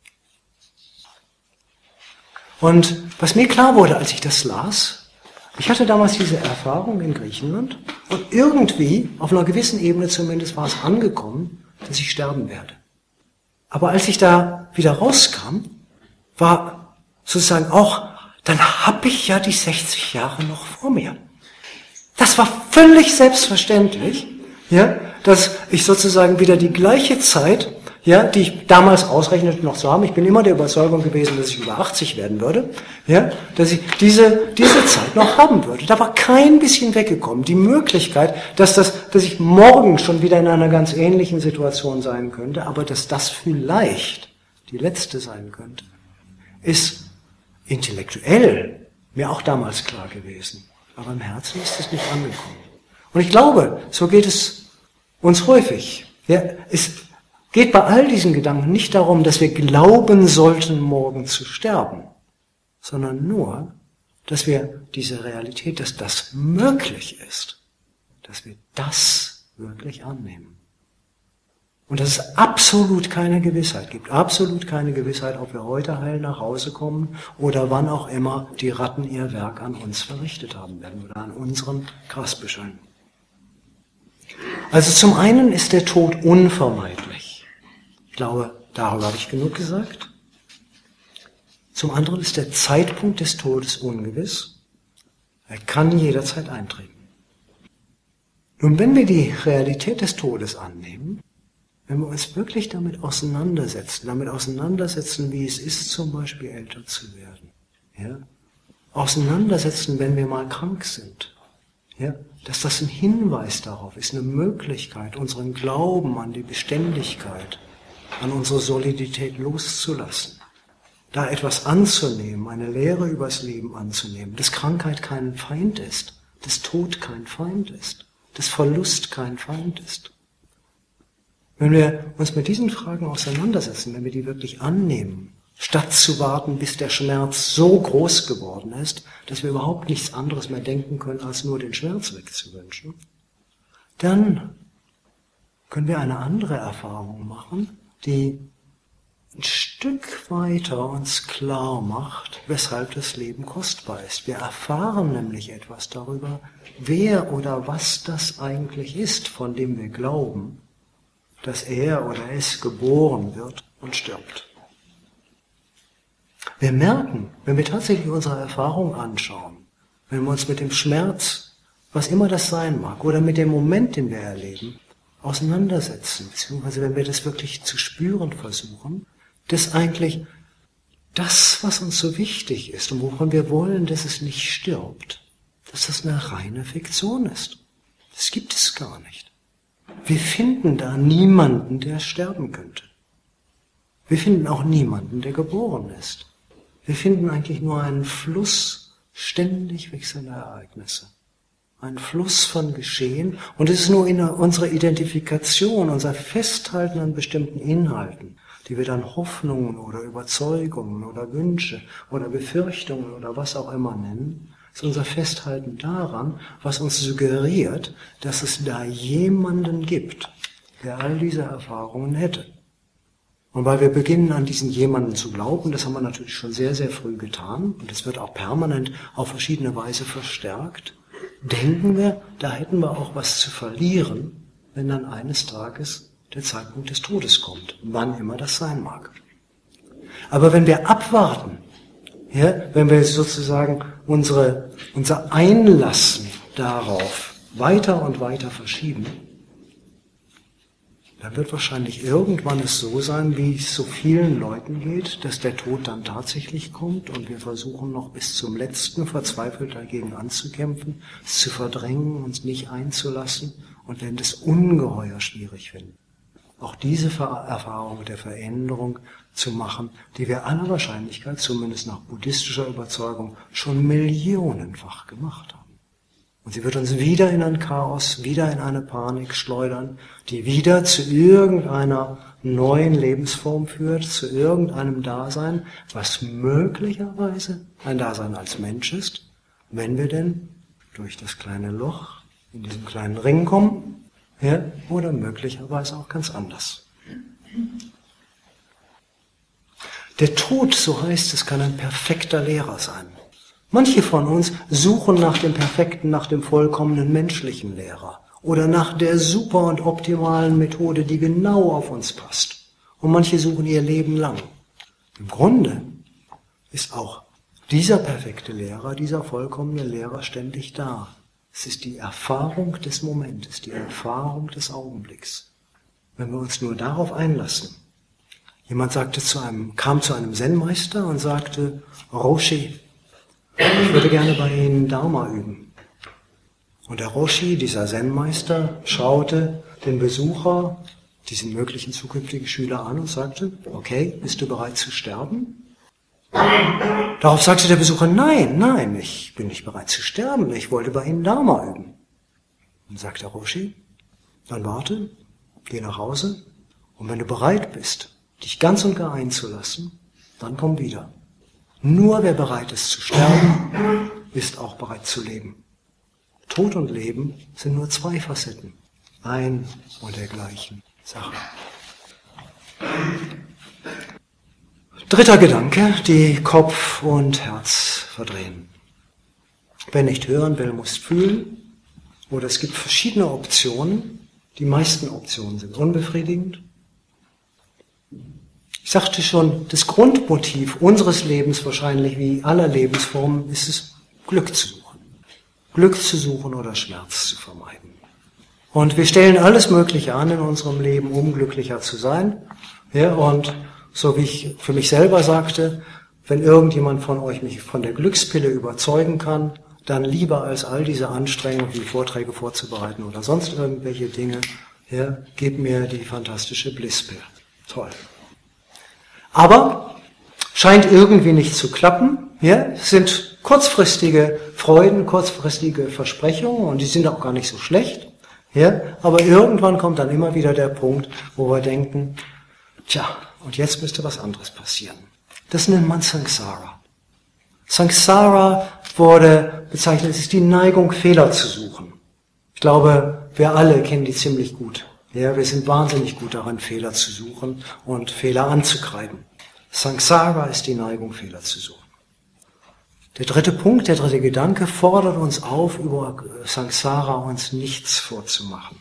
Und was mir klar wurde, als ich das las, ich hatte damals diese Erfahrung in Griechenland und irgendwie, auf einer gewissen Ebene zumindest, war es angekommen, dass ich sterben werde. Aber als ich da wieder rauskam, war sozusagen auch, dann habe ich ja die sechzig Jahre noch vor mir. Das war völlig selbstverständlich, ja, dass ich sozusagen wieder die gleiche Zeit ja, die ich damals ausrechnete noch zu haben. Ich bin immer der Überzeugung gewesen, dass ich über achtzig werden würde, ja, dass ich diese, diese Zeit noch haben würde. Da war kein bisschen weggekommen. Die Möglichkeit, dass das, dass ich morgen schon wieder in einer ganz ähnlichen Situation sein könnte, aber dass das vielleicht die letzte sein könnte, ist intellektuell mir auch damals klar gewesen. Aber im Herzen ist es nicht angekommen. Und ich glaube, so geht es uns häufig. Ja, es geht bei all diesen Gedanken nicht darum, dass wir glauben sollten, morgen zu sterben, sondern nur, dass wir diese Realität, dass das möglich ist, dass wir das wirklich annehmen. Und dass es absolut keine Gewissheit gibt, absolut keine Gewissheit, ob wir heute heil nach Hause kommen oder wann auch immer die Ratten ihr Werk an uns verrichtet haben werden oder an unseren Grasbüscheln. Also zum einen ist der Tod unvermeidlich. Ich glaube, darüber habe ich genug gesagt. Zum anderen ist der Zeitpunkt des Todes ungewiss. Er kann jederzeit eintreten. Nun, wenn wir die Realität des Todes annehmen, wenn wir uns wirklich damit auseinandersetzen, damit auseinandersetzen, wie es ist, zum Beispiel älter zu werden, ja, auseinandersetzen, wenn wir mal krank sind, ja, dass das ein Hinweis darauf ist, eine Möglichkeit, unseren Glauben an die Beständigkeit, an unsere Solidität loszulassen, da etwas anzunehmen, eine Lehre übers Leben anzunehmen, dass Krankheit kein Feind ist, dass Tod kein Feind ist, dass Verlust kein Feind ist. Wenn wir uns mit diesen Fragen auseinandersetzen, wenn wir die wirklich annehmen, statt zu warten, bis der Schmerz so groß geworden ist, dass wir überhaupt nichts anderes mehr denken können, als nur den Schmerz wegzuwünschen, dann können wir eine andere Erfahrung machen, die ein Stück weiter uns klar macht, weshalb das Leben kostbar ist. Wir erfahren nämlich etwas darüber, wer oder was das eigentlich ist, von dem wir glauben, dass er oder es geboren wird und stirbt. Wir merken, wenn wir tatsächlich unsere Erfahrung anschauen, wenn wir uns mit dem Schmerz, was immer das sein mag, oder mit dem Moment, den wir erleben, auseinandersetzen, beziehungsweise wenn wir das wirklich zu spüren versuchen, dass eigentlich das, was uns so wichtig ist und wovon wir wollen, dass es nicht stirbt, dass das eine reine Fiktion ist. Das gibt es gar nicht. Wir finden da niemanden, der sterben könnte. Wir finden auch niemanden, der geboren ist. Wir finden eigentlich nur einen Fluss ständig wechselnder Ereignisse. Ein Fluss von Geschehen. Und es ist nur in unserer Identifikation, unser Festhalten an bestimmten Inhalten, die wir dann Hoffnungen oder Überzeugungen oder Wünsche oder Befürchtungen oder was auch immer nennen, ist unser Festhalten daran, was uns suggeriert, dass es da jemanden gibt, der all diese Erfahrungen hätte. Und weil wir beginnen, an diesen jemanden zu glauben, das haben wir natürlich schon sehr, sehr früh getan, und es wird auch permanent auf verschiedene Weise verstärkt, denken wir, da hätten wir auch was zu verlieren, wenn dann eines Tages der Zeitpunkt des Todes kommt, wann immer das sein mag. Aber wenn wir abwarten, ja, wenn wir sozusagen unsere, unser Einlassen darauf weiter und weiter verschieben, dann wird wahrscheinlich irgendwann es so sein, wie es so vielen Leuten geht, dass der Tod dann tatsächlich kommt und wir versuchen noch bis zum Letzten verzweifelt dagegen anzukämpfen, es zu verdrängen, uns nicht einzulassen und werden das ungeheuer schwierig finden. Auch diese Erfahrung der Veränderung zu machen, die wir aller Wahrscheinlichkeit, zumindest nach buddhistischer Überzeugung, schon millionenfach gemacht haben. Und sie wird uns wieder in ein Chaos, wieder in eine Panik schleudern, die wieder zu irgendeiner neuen Lebensform führt, zu irgendeinem Dasein, was möglicherweise ein Dasein als Mensch ist, wenn wir denn durch das kleine Loch in diesem kleinen Ring kommen, ja, oder möglicherweise auch ganz anders. Der Tod, so heißt es, kann ein perfekter Lehrer sein. Manche von uns suchen nach dem perfekten, nach dem vollkommenen menschlichen Lehrer oder nach der super und optimalen Methode, die genau auf uns passt. Und manche suchen ihr Leben lang. Im Grunde ist auch dieser perfekte Lehrer, dieser vollkommene Lehrer ständig da. Es ist die Erfahrung des Momentes, die Erfahrung des Augenblicks. Wenn wir uns nur darauf einlassen, Jemand sagte zu einem, kam zu einem Zen-Meister und sagte, Roshi, ich würde gerne bei Ihnen Dharma üben. Und der Roshi, dieser Zen-Meister, schaute den Besucher, diesen möglichen zukünftigen Schüler an und sagte, okay, bist du bereit zu sterben? Darauf sagte der Besucher, nein, nein, ich bin nicht bereit zu sterben, ich wollte bei Ihnen Dharma üben. Und sagt der Roshi, dann warte, geh nach Hause und wenn du bereit bist, dich ganz und gar einzulassen, dann komm wieder. Nur wer bereit ist zu sterben, ist auch bereit zu leben. Tod und Leben sind nur zwei Facetten, ein und der gleichen Sache. Dritter Gedanke, die Kopf und Herz verdrehen. Wer nicht hören will, muss fühlen. Oder es gibt verschiedene Optionen. Die meisten Optionen sind unbefriedigend. Ich sagte schon, das Grundmotiv unseres Lebens wahrscheinlich wie aller Lebensformen ist es, Glück zu suchen. Glück zu suchen oder Schmerz zu vermeiden. Und wir stellen alles Mögliche an in unserem Leben, um glücklicher zu sein. Ja, und so wie ich für mich selber sagte, wenn irgendjemand von euch mich von der Glückspille überzeugen kann, dann lieber als all diese Anstrengungen, wie Vorträge vorzubereiten oder sonst irgendwelche Dinge, ja, gib mir die fantastische Blisspille. Toll. Aber scheint irgendwie nicht zu klappen. Ja, es sind kurzfristige Freuden, kurzfristige Versprechungen und die sind auch gar nicht so schlecht. Ja, aber irgendwann kommt dann immer wieder der Punkt, wo wir denken, tja, und jetzt müsste was anderes passieren. Das nennt man Samsara. Samsara wurde bezeichnet, es ist die Neigung, Fehler zu suchen. Ich glaube, wir alle kennen die ziemlich gut. Ja, wir sind wahnsinnig gut daran, Fehler zu suchen und Fehler anzukreiden. Samsara ist die Neigung, Fehler zu suchen. Der dritte Punkt, der dritte Gedanke fordert uns auf, über Samsara uns nichts vorzumachen.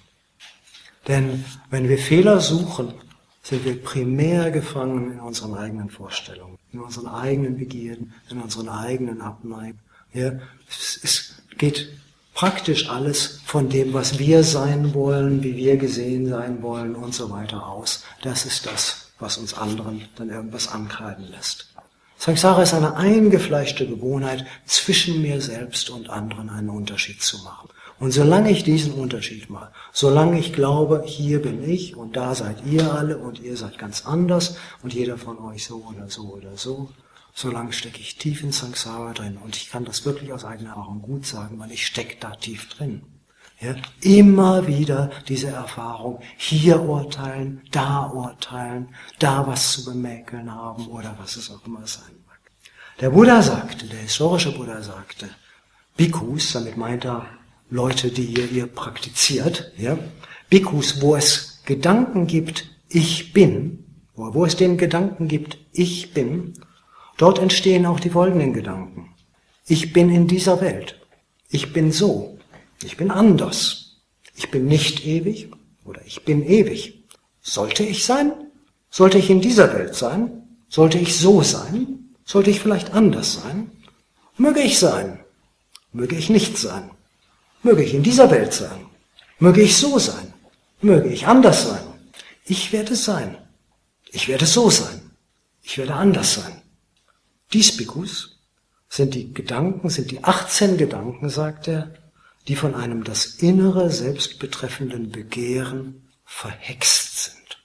Denn wenn wir Fehler suchen, sind wir primär gefangen in unseren eigenen Vorstellungen, in unseren eigenen Begierden, in unseren eigenen Abneigungen. Ja, es, es geht praktisch alles von dem, was wir sein wollen, wie wir gesehen sein wollen und so weiter aus. Das ist das, was uns anderen dann irgendwas ankreiden lässt. Samsara ist eine eingefleischte Gewohnheit, zwischen mir selbst und anderen einen Unterschied zu machen. Und solange ich diesen Unterschied mache, solange ich glaube, hier bin ich und da seid ihr alle und ihr seid ganz anders und jeder von euch so oder so oder so, solange stecke ich tief in Samsara drin. Und ich kann das wirklich aus eigener Erfahrung gut sagen, weil ich stecke da tief drin. Ja, immer wieder diese Erfahrung, hier urteilen, da urteilen, da was zu bemäkeln haben oder was es auch immer sein mag. Der Buddha sagte, der historische Buddha sagte, Bhikkhus, damit meint er Leute, die ihr, ihr praktiziert, ja, Bhikkhus, wo es Gedanken gibt, ich bin, wo, wo es den Gedanken gibt, ich bin, dort entstehen auch die folgenden Gedanken. Ich bin in dieser Welt. Ich bin so. Ich bin anders. Ich bin nicht ewig oder ich bin ewig. Sollte ich sein? Sollte ich in dieser Welt sein? Sollte ich so sein? Sollte ich vielleicht anders sein? Möge ich sein? Möge ich nicht sein? Möge ich in dieser Welt sein? Möge ich so sein? Möge ich anders sein? Ich werde sein. Ich werde so sein. Ich werde anders sein. Dies, Bhikkhus, sind die Gedanken, sind die achtzehn Gedanken, sagt er, die von einem das innere, selbstbetreffenden Begehren verhext sind.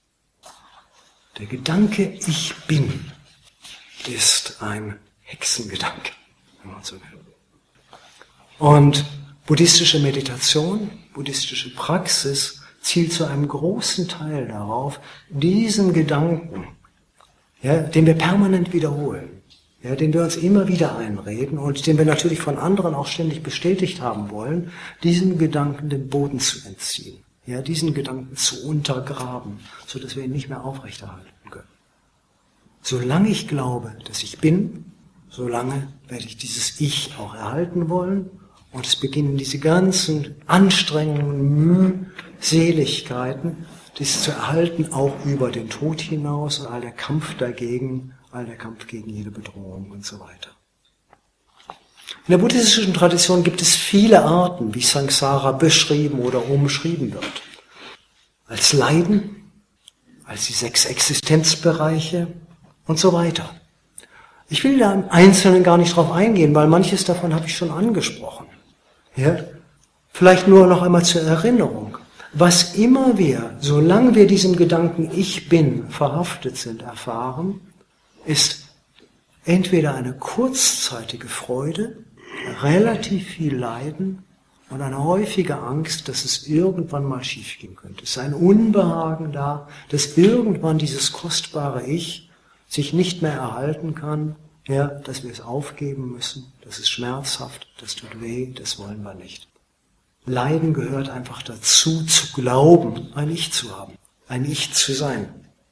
Der Gedanke, ich bin, ist ein Hexengedanke, wenn man so will. Und buddhistische Meditation, buddhistische Praxis zielt zu einem großen Teil darauf, diesen Gedanken, ja, den wir permanent wiederholen, ja, den wir uns immer wieder einreden und den wir natürlich von anderen auch ständig bestätigt haben wollen, diesem Gedanken den Boden zu entziehen, ja, diesen Gedanken zu untergraben, so dass wir ihn nicht mehr aufrechterhalten können. Solange ich glaube, dass ich bin, solange werde ich dieses Ich auch erhalten wollen und es beginnen diese ganzen Anstrengungen, Mühseligkeiten, dies zu erhalten, auch über den Tod hinaus und all der Kampf dagegen, all der Kampf gegen jede Bedrohung und so weiter. In der buddhistischen Tradition gibt es viele Arten, wie Samsara beschrieben oder umschrieben wird. Als Leiden, als die sechs Existenzbereiche und so weiter. Ich will da im Einzelnen gar nicht drauf eingehen, weil manches davon habe ich schon angesprochen. Ja? Vielleicht nur noch einmal zur Erinnerung. Was immer wir, solange wir diesem Gedanken Ich Bin verhaftet sind, erfahren, ist entweder eine kurzzeitige Freude, relativ viel Leiden und eine häufige Angst, dass es irgendwann mal schiefgehen könnte. Es ist ein Unbehagen da, dass irgendwann dieses kostbare Ich sich nicht mehr erhalten kann, ja, dass wir es aufgeben müssen, das ist schmerzhaft, das tut weh, das wollen wir nicht. Leiden gehört einfach dazu, zu glauben, ein Ich zu haben, ein Ich zu sein.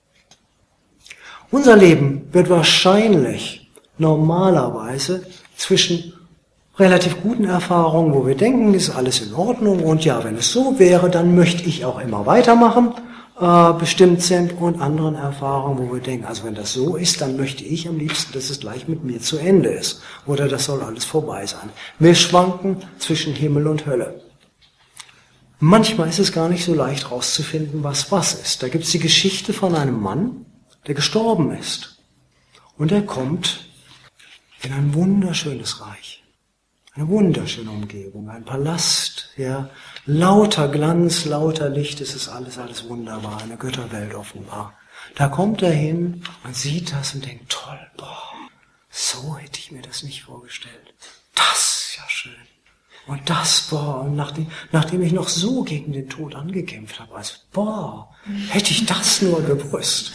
Unser Leben wird wahrscheinlich normalerweise zwischen relativ guten Erfahrungen, wo wir denken, ist alles in Ordnung und ja, wenn es so wäre, dann möchte ich auch immer weitermachen, äh, bestimmt sind, und anderen Erfahrungen, wo wir denken, also wenn das so ist, dann möchte ich am liebsten, dass es gleich mit mir zu Ende ist oder das soll alles vorbei sein. Wir schwanken zwischen Himmel und Hölle. Manchmal ist es gar nicht so leicht rauszufinden, was was ist. Da gibt es die Geschichte von einem Mann, der gestorben ist. Und er kommt in ein wunderschönes Reich. Eine wunderschöne Umgebung, ein Palast, ja, lauter Glanz, lauter Licht, es ist alles, alles wunderbar, eine Götterwelt offenbar. Da kommt er hin und sieht das und denkt, toll, boah, so hätte ich mir das nicht vorgestellt. Das ist ja schön. Und das, boah, und nachdem, nachdem ich noch so gegen den Tod angekämpft habe, also, boah, hätte ich das nur gewusst.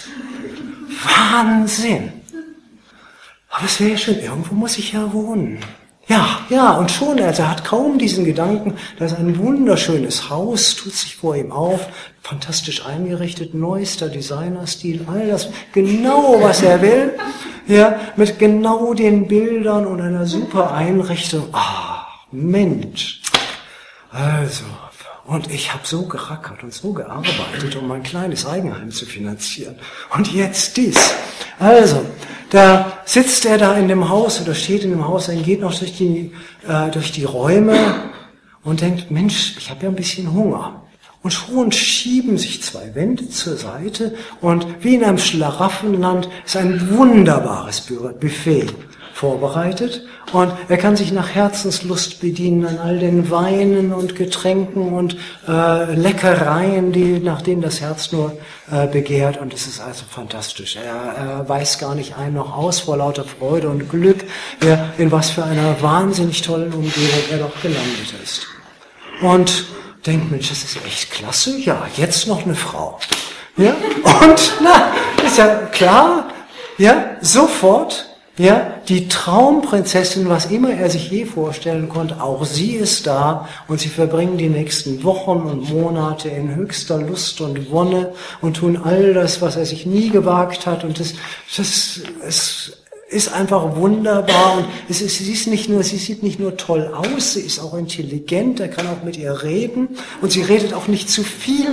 Wahnsinn! Aber es wäre ja schön, irgendwo muss ich ja wohnen. Ja, ja, und schon, also er hat kaum diesen Gedanken, da ist ein wunderschönes Haus, tut sich vor ihm auf, fantastisch eingerichtet, neuester Designerstil, all das, genau was er will, ja, mit genau den Bildern und einer super Einrichtung. Ah, Mensch, also, und ich habe so gerackert und so gearbeitet, um mein kleines Eigenheim zu finanzieren. Und jetzt dies. Also, da sitzt er da in dem Haus oder steht in dem Haus, er geht noch durch die, äh, durch die Räume und denkt, Mensch, ich habe ja ein bisschen Hunger. Und schon schieben sich zwei Wände zur Seite und wie in einem Schlaraffenland ist ein wunderbares Buffet vorbereitet und er kann sich nach Herzenslust bedienen an all den Weinen und Getränken und äh, Leckereien, die, nach denen das Herz nur äh, begehrt, und es ist also fantastisch. Er, er weiß gar nicht ein noch aus vor lauter Freude und Glück, ja, in was für einer wahnsinnig tollen Umgebung er doch gelandet ist. Und denkt, Mensch, das ist echt klasse, ja, jetzt noch eine Frau. Ja, und na, ist ja klar, ja, sofort. Ja, die Traumprinzessin, was immer er sich je vorstellen konnte, auch sie ist da und sie verbringen die nächsten Wochen und Monate in höchster Lust und Wonne und tun all das, was er sich nie gewagt hat, und das, das, es ist einfach wunderbar, und es ist, sie ist nicht nur, sie sieht nicht nur toll aus, sie ist auch intelligent, er kann auch mit ihr reden und sie redet auch nicht zu viel.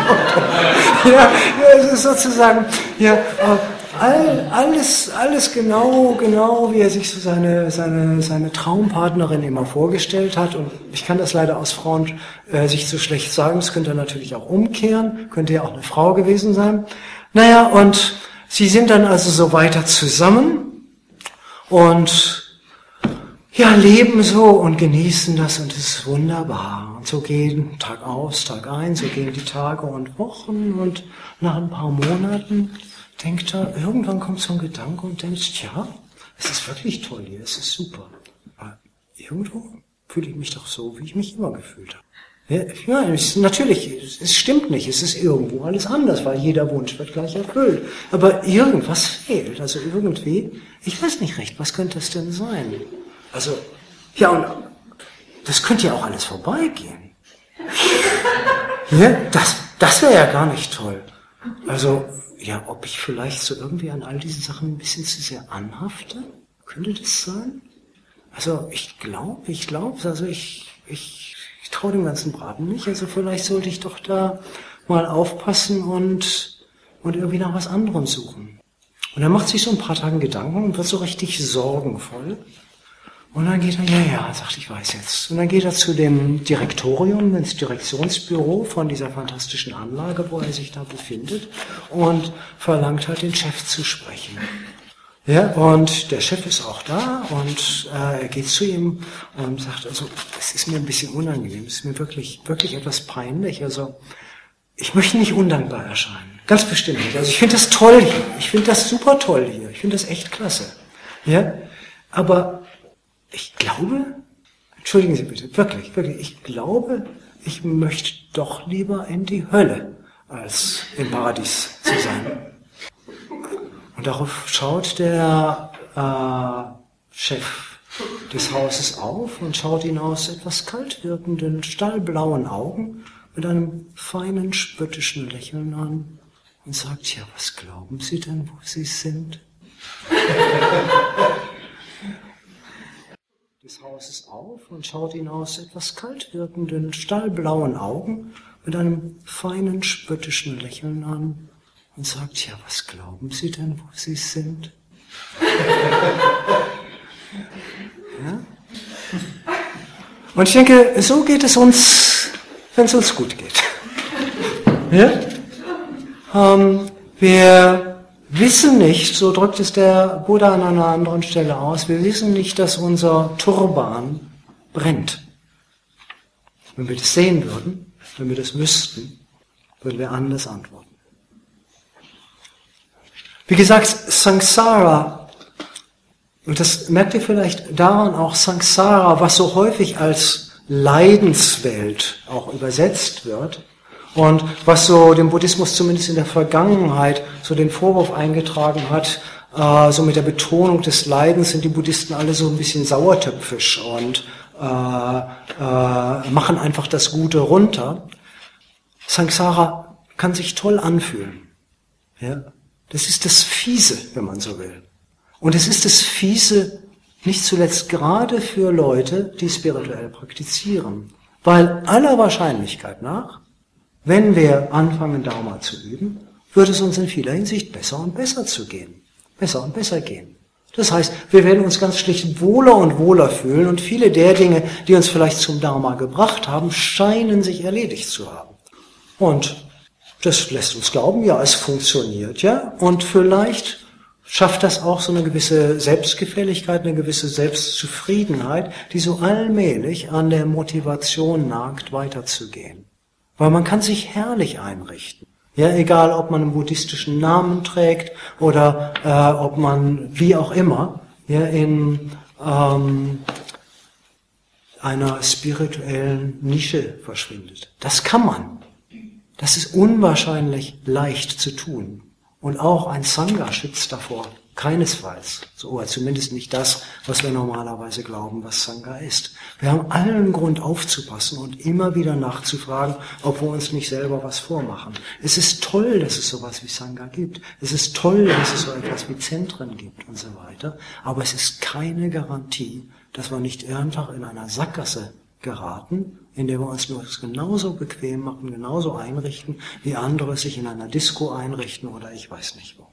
Ja, es ist sozusagen, ja, All, alles, alles genau, genau, wie er sich so seine, seine, seine Traumpartnerin immer vorgestellt hat. Und ich kann das leider aus Frauen äh, sich so schlecht sagen. Das könnte er natürlich auch umkehren. Könnte ja auch eine Frau gewesen sein. Naja, und sie sind dann also so weiter zusammen und ja, leben so und genießen das, und es ist wunderbar. Und so gehen Tag aus, Tag ein, so gehen die Tage und Wochen, und nach ein paar Monaten denkt er, irgendwann kommt so ein Gedanke und denkt, tja, es ist wirklich toll hier, es ist super. Aber irgendwo fühle ich mich doch so, wie ich mich immer gefühlt habe. Ja, ja, es, natürlich, es stimmt nicht, es ist irgendwo alles anders, weil jeder Wunsch wird gleich erfüllt. Aber irgendwas fehlt, also irgendwie, ich weiß nicht recht, was könnte es denn sein? Also, ja, und das könnte ja auch alles vorbeigehen. Ja, das, das wäre ja gar nicht toll. Also, ja, ob ich vielleicht so irgendwie an all diesen Sachen ein bisschen zu sehr anhafte? Könnte das sein? Also ich glaube, ich glaube, also ich, ich, ich traue dem ganzen Braten nicht. Also vielleicht sollte ich doch da mal aufpassen und, und irgendwie nach was anderem suchen. Und er macht sich so ein paar Tagen Gedanken und wird so richtig sorgenvoll Und dann geht er, ja, ja, sagt, ich weiß jetzt. Und dann geht er zu dem Direktorium, ins Direktionsbüro von dieser fantastischen Anlage, wo er sich da befindet, und verlangt halt, den Chef zu sprechen. Ja, und der Chef ist auch da, und äh, er geht zu ihm und sagt, also, es ist mir ein bisschen unangenehm, es ist mir wirklich, wirklich etwas peinlich, also, ich möchte nicht undankbar erscheinen. Ganz bestimmt nicht. Also, ich finde das toll hier. Ich finde das super toll hier. Ich finde das echt klasse. Ja, aber ich glaube, entschuldigen Sie bitte, wirklich, wirklich, ich glaube, ich möchte doch lieber in die Hölle, als im Paradies zu sein. Und darauf schaut der äh, Chef des Hauses auf und schaut ihn aus etwas kalt wirkenden, stahlblauen Augen mit einem feinen, spöttischen Lächeln an und sagt, ja, was glauben Sie denn, wo Sie sind? Des Hauses auf und schaut ihn aus etwas kalt wirkenden, stahlblauen Augen mit einem feinen, spöttischen Lächeln an und sagt, ja, was glauben Sie denn, wo Sie sind? Ja? Und ich denke, so geht es uns, wenn es uns gut geht. Ja? Ähm, wir wissen nicht, so drückt es der Buddha an einer anderen Stelle aus, wir wissen nicht, dass unser Turban brennt. Wenn wir das sehen würden, wenn wir das wüssten, würden wir anders antworten. Wie gesagt, Samsara, und das merkt ihr vielleicht daran auch, Samsara, was so häufig als Leidenswelt auch übersetzt wird, und was so dem Buddhismus zumindest in der Vergangenheit so den Vorwurf eingetragen hat, äh, so mit der Betonung des Leidens sind die Buddhisten alle so ein bisschen sauertöpfisch und äh, äh, machen einfach das Gute runter. Samsara kann sich toll anfühlen. Ja? Das ist das Fiese, wenn man so will. Und es ist das Fiese nicht zuletzt gerade für Leute, die spirituell praktizieren. Weil aller Wahrscheinlichkeit nach, wenn wir anfangen, Dharma zu üben, wird es uns in vieler Hinsicht besser und besser zu gehen. Besser und besser gehen. Das heißt, wir werden uns ganz schlicht wohler und wohler fühlen und viele der Dinge, die uns vielleicht zum Dharma gebracht haben, scheinen sich erledigt zu haben. Und das lässt uns glauben, ja, es funktioniert, ja, und vielleicht schafft das auch so eine gewisse Selbstgefälligkeit, eine gewisse Selbstzufriedenheit, die so allmählich an der Motivation nagt, weiterzugehen. Weil man kann sich herrlich einrichten. Ja, egal, ob man einen buddhistischen Namen trägt oder äh, ob man, wie auch immer, ja, in ähm, einer spirituellen Nische verschwindet. Das kann man. Das ist unwahrscheinlich leicht zu tun. Und auch ein Sangha schützt davor keinesfalls. So, oder zumindest nicht das, was wir normalerweise glauben, was Sangha ist. Wir haben allen Grund aufzupassen und immer wieder nachzufragen, ob wir uns nicht selber was vormachen. Es ist toll, dass es sowas wie Sangha gibt. Es ist toll, dass es so etwas wie Zentren gibt und so weiter. Aber es ist keine Garantie, dass wir nicht einfach in einer Sackgasse geraten, indem wir uns nur genauso bequem machen, genauso einrichten, wie andere sich in einer Disco einrichten oder ich weiß nicht wo.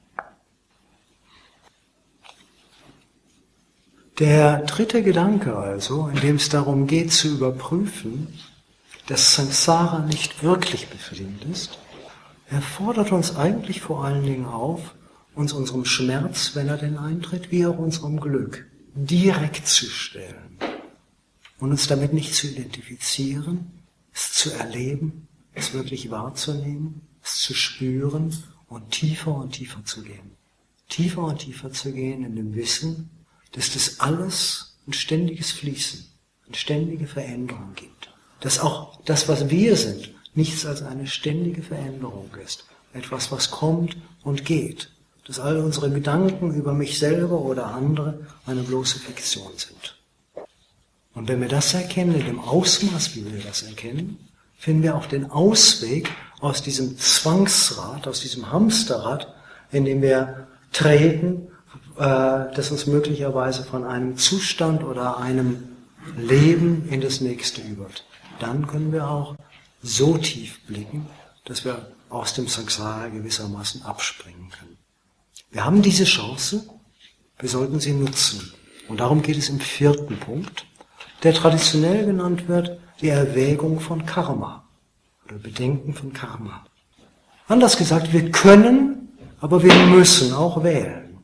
Der dritte Gedanke also, in dem es darum geht zu überprüfen, dass Samsara nicht wirklich befriedigend ist, er fordert uns eigentlich vor allen Dingen auf, uns unserem Schmerz, wenn er denn eintritt, wie auch unserem Glück direkt zu stellen. Und uns damit nicht zu identifizieren, es zu erleben, es wirklich wahrzunehmen, es zu spüren und tiefer und tiefer zu gehen. Tiefer und tiefer zu gehen in dem Wissen, dass das alles ein ständiges Fließen, eine ständige Veränderung gibt. Dass auch das, was wir sind, nichts als eine ständige Veränderung ist. Etwas, was kommt und geht. Dass all unsere Gedanken über mich selber oder andere eine bloße Fiktion sind. Und wenn wir das erkennen, in dem Ausmaß, wie wir das erkennen, finden wir auch den Ausweg aus diesem Zwangsrad, aus diesem Hamsterrad, in dem wir treten, äh, das uns möglicherweise von einem Zustand oder einem Leben in das nächste übert. Dann können wir auch so tief blicken, dass wir aus dem Samsara gewissermaßen abspringen können. Wir haben diese Chance, wir sollten sie nutzen. Und darum geht es im vierten Punkt, der traditionell genannt wird, die Erwägung von Karma oder Bedenken von Karma. Anders gesagt, wir können, aber wir müssen auch wählen.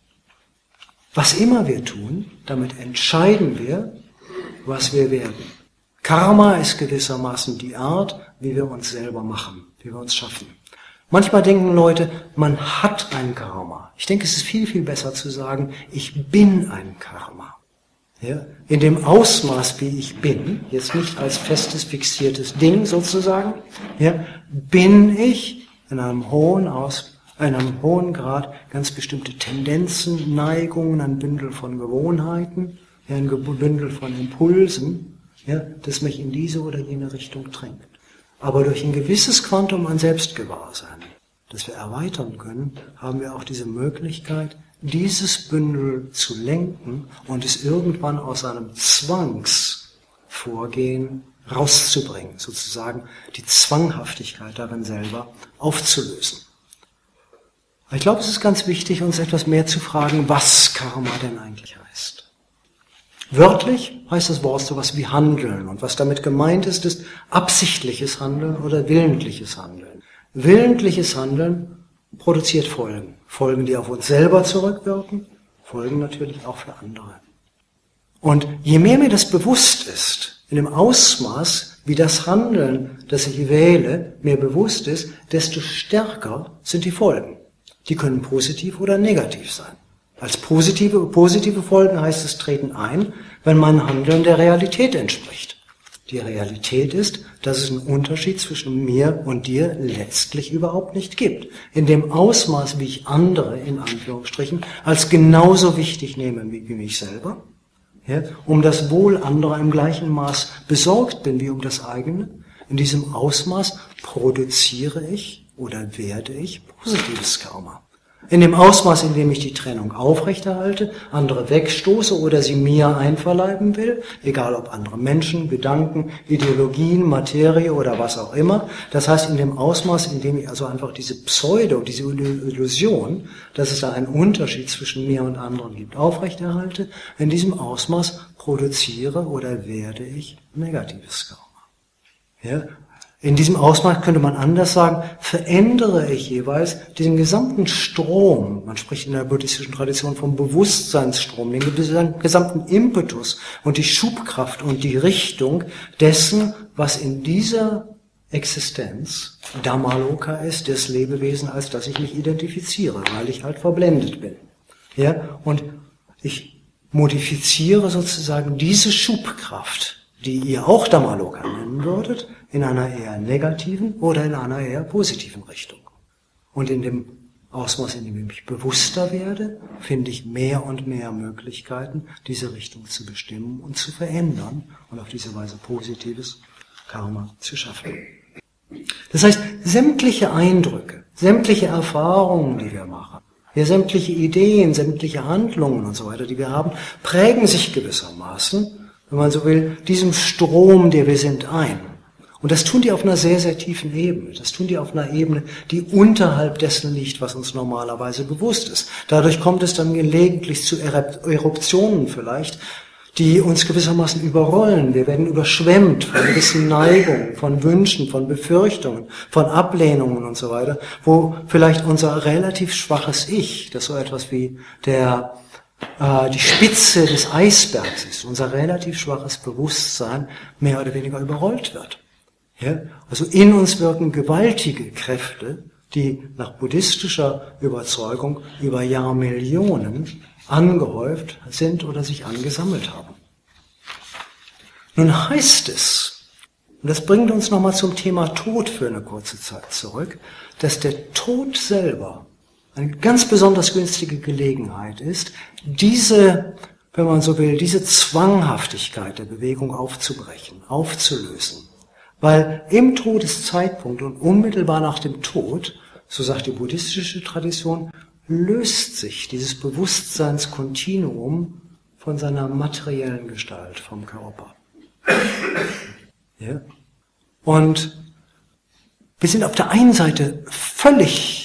Was immer wir tun, damit entscheiden wir, was wir werden. Karma ist gewissermaßen die Art, wie wir uns selber machen, wie wir uns schaffen. Manchmal denken Leute, man hat ein Karma. Ich denke, es ist viel, viel besser zu sagen, ich bin ein Karma. Ja, in dem Ausmaß, wie ich bin, jetzt nicht als festes, fixiertes Ding sozusagen, ja, bin ich in einem hohen Aus, in einem hohen Grad ganz bestimmte Tendenzen, Neigungen, ein Bündel von Gewohnheiten, ja, ein Bündel von Impulsen, ja, das mich in diese oder jene Richtung drängt. Aber durch ein gewisses Quantum an Selbstgewahrsein, das wir erweitern können, haben wir auch diese Möglichkeit, dieses Bündel zu lenken und es irgendwann aus einem Zwangsvorgehen rauszubringen, sozusagen die Zwanghaftigkeit darin selber aufzulösen. Ich glaube, es ist ganz wichtig, uns etwas mehr zu fragen, was Karma denn eigentlich heißt. Wörtlich heißt das Wort sowas wie Handeln, und was damit gemeint ist, ist absichtliches Handeln oder willentliches Handeln. Willentliches Handeln produziert Folgen. Folgen, die auf uns selber zurückwirken, Folgen natürlich auch für andere. Und je mehr mir das bewusst ist, in dem Ausmaß, wie das Handeln, das ich wähle, mir bewusst ist, desto stärker sind die Folgen. Die können positiv oder negativ sein. Als positive, positive Folgen heißt es, treten ein, wenn mein Handeln der Realität entspricht. Die Realität ist, dass es einen Unterschied zwischen mir und dir letztlich überhaupt nicht gibt. In dem Ausmaß, wie ich andere, in Anführungsstrichen, als genauso wichtig nehme wie mich selber, ja, um das Wohl anderer im gleichen Maß besorgt bin wie um das eigene, in diesem Ausmaß produziere ich oder werde ich positives Karma. In dem Ausmaß, in dem ich die Trennung aufrechterhalte, andere wegstoße oder sie mir einverleiben will, egal ob andere Menschen, Gedanken, Ideologien, Materie oder was auch immer, das heißt in dem Ausmaß, in dem ich also einfach diese Pseudo, diese Illusion, dass es da einen Unterschied zwischen mir und anderen gibt, aufrechterhalte, in diesem Ausmaß produziere oder werde ich negatives Karma. Ja? In diesem Ausmaß könnte man anders sagen, verändere ich jeweils diesen gesamten Strom, man spricht in der buddhistischen Tradition vom Bewusstseinsstrom, den gesamten Impetus und die Schubkraft und die Richtung dessen, was in dieser Existenz Dhammaloka ist, das Lebewesen, als das ich mich identifiziere, weil ich halt verblendet bin. Ja? Und ich modifiziere sozusagen diese Schubkraft, die ihr auch Dhammaloka nennen würdet, in einer eher negativen oder in einer eher positiven Richtung. Und in dem Ausmaß, in dem ich mich bewusster werde, finde ich mehr und mehr Möglichkeiten, diese Richtung zu bestimmen und zu verändern und auf diese Weise positives Karma zu schaffen. Das heißt, sämtliche Eindrücke, sämtliche Erfahrungen, die wir machen, ja, sämtliche Ideen, sämtliche Handlungen und so weiter, die wir haben, prägen sich gewissermaßen, wenn man so will, diesem Strom, der wir sind, ein. Und das tun die auf einer sehr, sehr tiefen Ebene. Das tun die auf einer Ebene, die unterhalb dessen liegt, was uns normalerweise bewusst ist. Dadurch kommt es dann gelegentlich zu Eruptionen vielleicht, die uns gewissermaßen überrollen. Wir werden überschwemmt von gewissen Neigungen, von Wünschen, von Befürchtungen, von Ablehnungen und so weiter, wo vielleicht unser relativ schwaches Ich, das so etwas wie der äh, die Spitze des Eisbergs ist, unser relativ schwaches Bewusstsein mehr oder weniger überrollt wird. Ja, also in uns wirken gewaltige Kräfte, die nach buddhistischer Überzeugung über Jahrmillionen angehäuft sind oder sich angesammelt haben. Nun heißt es, und das bringt uns nochmal zum Thema Tod für eine kurze Zeit zurück, dass der Tod selber eine ganz besonders günstige Gelegenheit ist, diese, wenn man so will, diese Zwanghaftigkeit der Bewegung aufzubrechen, aufzulösen. Weil im Todeszeitpunkt und unmittelbar nach dem Tod, so sagt die buddhistische Tradition, löst sich dieses Bewusstseinskontinuum von seiner materiellen Gestalt, vom Körper. Ja? Und wir sind auf der einen Seite völlig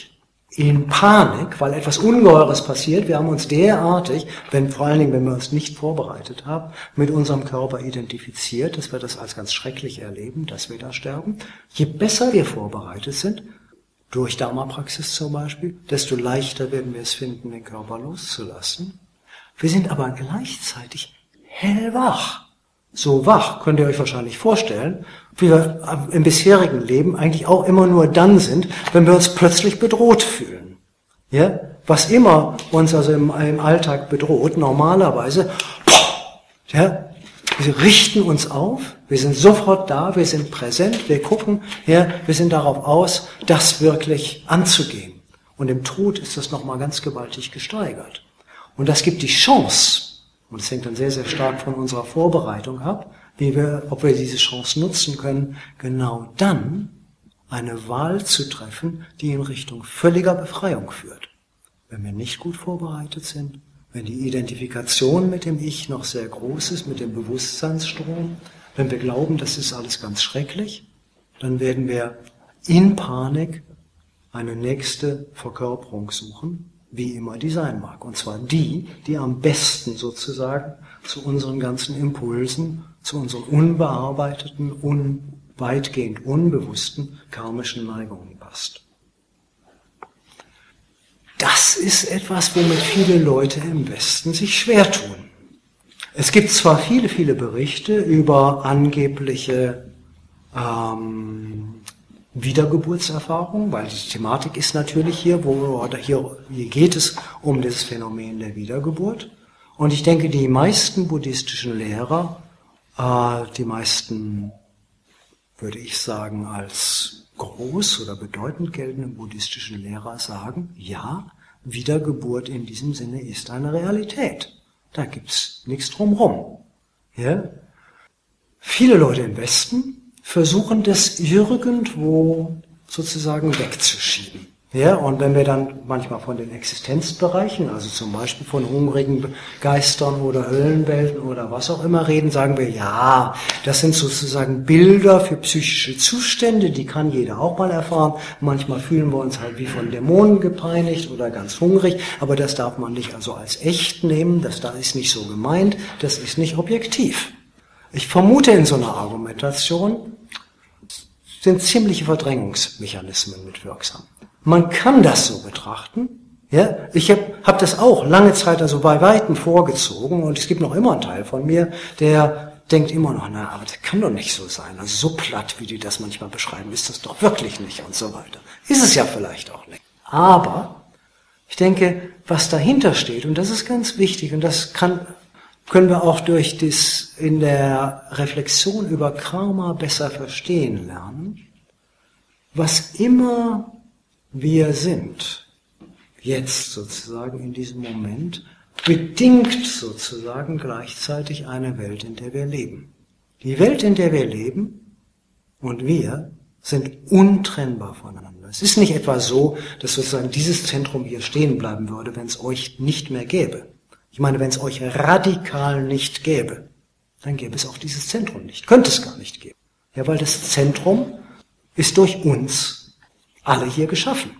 in Panik, weil etwas Ungeheures passiert. Wir haben uns derartig, wenn, vor allen Dingen, wenn wir uns nicht vorbereitet haben, mit unserem Körper identifiziert, dass wir das als ganz schrecklich erleben, dass wir da sterben. Je besser wir vorbereitet sind, durch Dharma-Praxis zum Beispiel, desto leichter werden wir es finden, den Körper loszulassen. Wir sind aber gleichzeitig hellwach. So wach, könnt ihr euch wahrscheinlich vorstellen, wie wir im bisherigen Leben eigentlich auch immer nur dann sind, wenn wir uns plötzlich bedroht fühlen. Ja? Was immer uns also im, im Alltag bedroht, normalerweise, ja, wir richten uns auf, wir sind sofort da, wir sind präsent, wir gucken, ja, wir sind darauf aus, das wirklich anzugehen. Und im Tod ist das nochmal ganz gewaltig gesteigert. Und das gibt die Chance, und es hängt dann sehr, sehr stark von unserer Vorbereitung ab, wie wir, ob wir diese Chance nutzen können, genau dann eine Wahl zu treffen, die in Richtung völliger Befreiung führt. Wenn wir nicht gut vorbereitet sind, wenn die Identifikation mit dem Ich noch sehr groß ist, mit dem Bewusstseinsstrom, wenn wir glauben, das ist alles ganz schrecklich, dann werden wir in Panik eine nächste Verkörperung suchen, wie immer die sein mag. Und zwar die, die am besten sozusagen zu unseren ganzen Impulsen, zu unseren unbearbeiteten, un, weitgehend unbewussten karmischen Neigungen passt. Das ist etwas, womit viele Leute im Westen sich schwer tun. Es gibt zwar viele, viele Berichte über angebliche ähm, Wiedergeburtserfahrungen, weil die Thematik ist natürlich hier, wo oder hier, hier geht es um das Phänomen der Wiedergeburt. Und ich denke, die meisten buddhistischen Lehrer, äh, die meisten, würde ich sagen, als groß oder bedeutend geltenden buddhistischen Lehrer sagen, ja, Wiedergeburt in diesem Sinne ist eine Realität. Da gibt's nichts drumherum. Ja? Viele Leute im Westen versuchen das irgendwo sozusagen wegzuschieben. Ja, und wenn wir dann manchmal von den Existenzbereichen, also zum Beispiel von hungrigen Geistern oder Höllenwelten oder was auch immer reden, sagen wir, ja, das sind sozusagen Bilder für psychische Zustände, die kann jeder auch mal erfahren. Manchmal fühlen wir uns halt wie von Dämonen gepeinigt oder ganz hungrig, aber das darf man nicht also als echt nehmen, das da ist nicht so gemeint, das ist nicht objektiv. Ich vermute, in so einer Argumentation sind ziemliche Verdrängungsmechanismen mitwirksam. Man kann das so betrachten. Ja, ich habe hab das auch lange Zeit also bei Weitem vorgezogen und es gibt noch immer einen Teil von mir, der denkt immer noch, na, aber das kann doch nicht so sein. Also so platt, wie die das manchmal beschreiben, ist das doch wirklich nicht und so weiter. Ist es ja vielleicht auch nicht. Aber ich denke, was dahinter steht, und das ist ganz wichtig, und das kann, können wir auch durch das in der Reflexion über Karma besser verstehen lernen, was immer wir sind, jetzt sozusagen in diesem Moment, bedingt sozusagen gleichzeitig eine Welt, in der wir leben. Die Welt, in der wir leben und wir sind untrennbar voneinander. Es ist nicht etwa so, dass sozusagen dieses Zentrum hier stehen bleiben würde, wenn es euch nicht mehr gäbe. Ich meine, wenn es euch radikal nicht gäbe, dann gäbe es auch dieses Zentrum nicht. Könnte es gar nicht geben. Ja, weil das Zentrum ist durch uns alle hier geschaffen.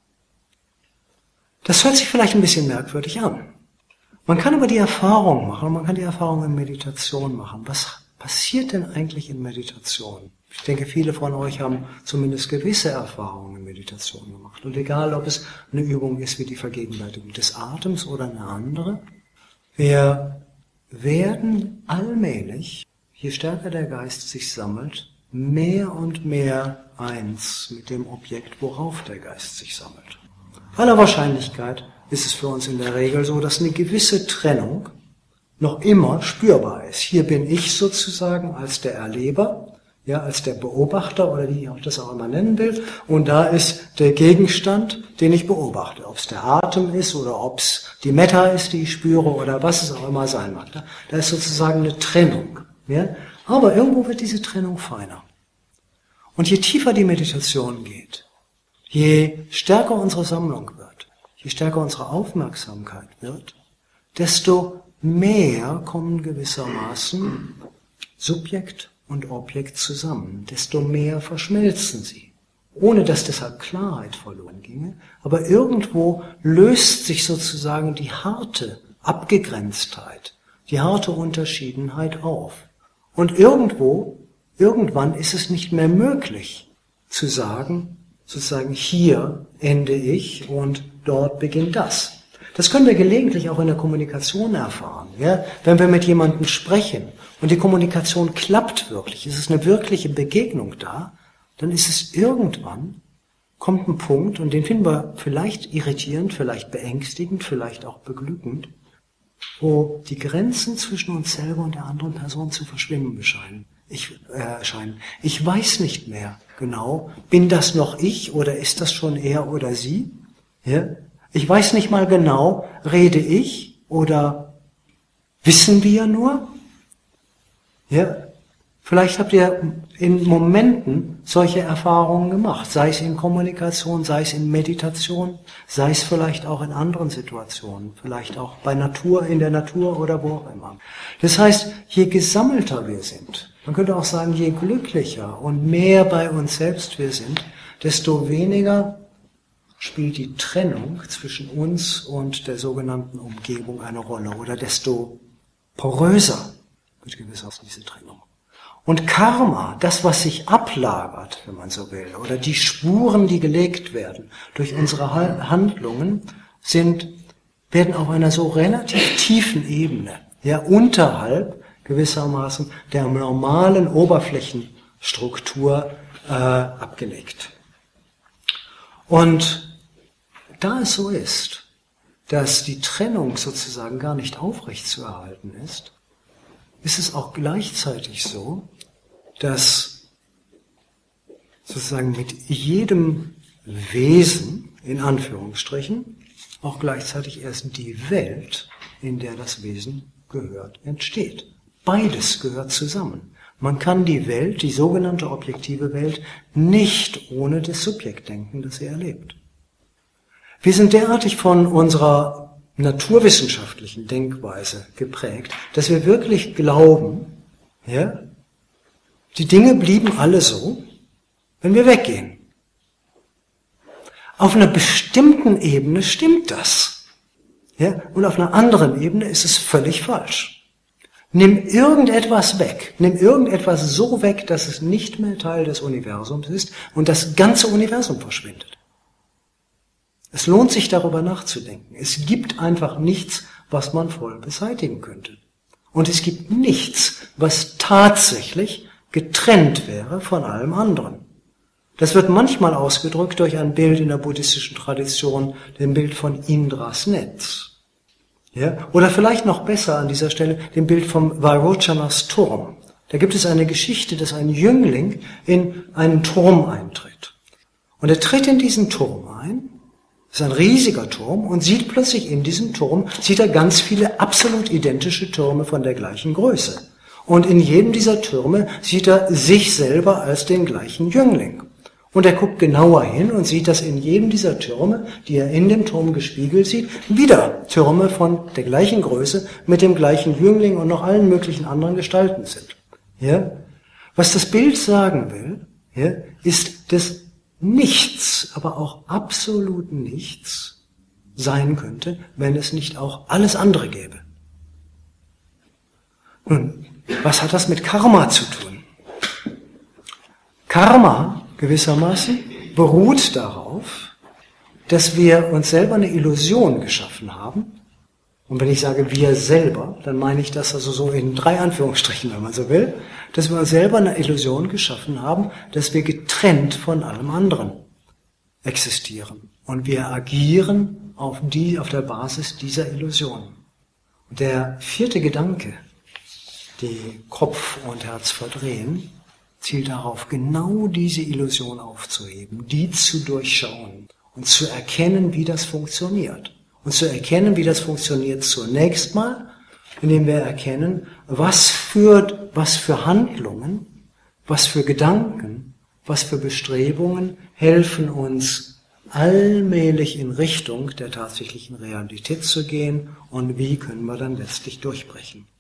Das hört sich vielleicht ein bisschen merkwürdig an. Man kann aber die Erfahrung machen, man kann die Erfahrung in Meditation machen. Was passiert denn eigentlich in Meditation? Ich denke, viele von euch haben zumindest gewisse Erfahrungen in Meditation gemacht. Und egal, ob es eine Übung ist wie die Vergegenwärtigung des Atems oder eine andere, wir werden allmählich, je stärker der Geist sich sammelt, mehr und mehr eins mit dem Objekt, worauf der Geist sich sammelt. Aller Wahrscheinlichkeit ist es für uns in der Regel so, dass eine gewisse Trennung noch immer spürbar ist. Hier bin ich sozusagen als der Erleber, ja, als der Beobachter oder wie ich das auch immer nennen will, und da ist der Gegenstand, den ich beobachte. Ob es der Atem ist oder ob es die Metta ist, die ich spüre oder was es auch immer sein mag. Da, da ist sozusagen eine Trennung. Ja? Aber irgendwo wird diese Trennung feiner. Und je tiefer die Meditation geht, je stärker unsere Sammlung wird, je stärker unsere Aufmerksamkeit wird, desto mehr kommen gewissermaßen Subjekt und Objekt zusammen, desto mehr verschmelzen sie. ohne dass deshalb Klarheit verloren ginge, aber irgendwo löst sich sozusagen die harte Abgegrenztheit, die harte Unterschiedenheit auf. Und irgendwo, irgendwann ist es nicht mehr möglich zu sagen, sozusagen hier ende ich und dort beginnt das. Das können wir gelegentlich auch in der Kommunikation erfahren. Ja? Wenn wir mit jemandem sprechen und die Kommunikation klappt wirklich, es ist eine wirkliche Begegnung da, dann ist es irgendwann, kommt ein Punkt, und den finden wir vielleicht irritierend, vielleicht beängstigend, vielleicht auch beglückend, wo die Grenzen zwischen uns selber und der anderen Person zu verschwimmen scheinen. Ich, äh, scheinen. Ich weiß nicht mehr genau, bin das noch ich oder ist das schon er oder sie? Ja? Ich weiß nicht mal genau, rede ich oder wissen wir nur? Ja? Vielleicht habt ihr in Momenten solche Erfahrungen gemacht, sei es in Kommunikation, sei es in Meditation, sei es vielleicht auch in anderen Situationen, vielleicht auch bei Natur, in der Natur oder wo auch immer. Das heißt, je gesammelter wir sind, man könnte auch sagen, je glücklicher und mehr bei uns selbst wir sind, desto weniger spielt die Trennung zwischen uns und der sogenannten Umgebung eine Rolle, oder desto poröser wird gewissermaßen diese Trennung. Und Karma, das, was sich ablagert, wenn man so will, oder die Spuren, die gelegt werden durch unsere Handlungen, sind, werden auf einer so relativ tiefen Ebene, ja, unterhalb gewissermaßen der normalen Oberflächenstruktur äh, abgelegt. Und da es so ist, dass die Trennung sozusagen gar nicht aufrechtzuerhalten ist, ist es auch gleichzeitig so, dass sozusagen mit jedem Wesen, in Anführungsstrichen, auch gleichzeitig erst die Welt, in der das Wesen gehört, entsteht. Beides gehört zusammen. Man kann die Welt, die sogenannte objektive Welt, nicht ohne das Subjekt denken, das sie erlebt. Wir sind derartig von unserer naturwissenschaftlichen Denkweise geprägt, dass wir wirklich glauben, ja, die Dinge blieben alle so, wenn wir weggehen. Auf einer bestimmten Ebene stimmt das. Ja, und auf einer anderen Ebene ist es völlig falsch. Nimm irgendetwas weg, nimm irgendetwas so weg, dass es nicht mehr Teil des Universums ist und das ganze Universum verschwindet. Es lohnt sich, darüber nachzudenken. Es gibt einfach nichts, was man voll beseitigen könnte. Und es gibt nichts, was tatsächlich getrennt wäre von allem anderen. Das wird manchmal ausgedrückt durch ein Bild in der buddhistischen Tradition, dem Bild von Indras Netz. Ja? Oder vielleicht noch besser an dieser Stelle dem Bild vom Vairochanas Turm. Da gibt es eine Geschichte, dass ein Jüngling in einen Turm eintritt. Und er tritt in diesen Turm ein, das ist ein riesiger Turm, und sieht plötzlich in diesem Turm, sieht er ganz viele absolut identische Türme von der gleichen Größe. Und in jedem dieser Türme sieht er sich selber als den gleichen Jüngling. Und er guckt genauer hin und sieht, dass in jedem dieser Türme, die er in dem Turm gespiegelt sieht, wieder Türme von der gleichen Größe mit dem gleichen Jüngling und noch allen möglichen anderen Gestalten sind. Ja? Was das Bild sagen will, ja, ist, dass nichts, aber auch absolut nichts sein könnte, wenn es nicht auch alles andere gäbe. Nun, was hat das mit Karma zu tun? Karma gewissermaßen beruht darauf, dass wir uns selber eine Illusion geschaffen haben. Und wenn ich sage wir selber, dann meine ich das also so in drei Anführungsstrichen, wenn man so will, dass wir uns selber eine Illusion geschaffen haben, dass wir getrennt von allem anderen existieren. Und wir agieren auf, die, auf der Basis dieser Illusion. Und der vierte Gedanke, die Kopf und Herz verdrehen, zielt darauf, genau diese Illusion aufzuheben, die zu durchschauen und zu erkennen, wie das funktioniert. Und zu erkennen, wie das funktioniert, zunächst mal, indem wir erkennen, was für, was für Handlungen, was für Gedanken, was für Bestrebungen helfen uns, allmählich in Richtung der tatsächlichen Realität zu gehen, und wie können wir dann letztlich durchbrechen.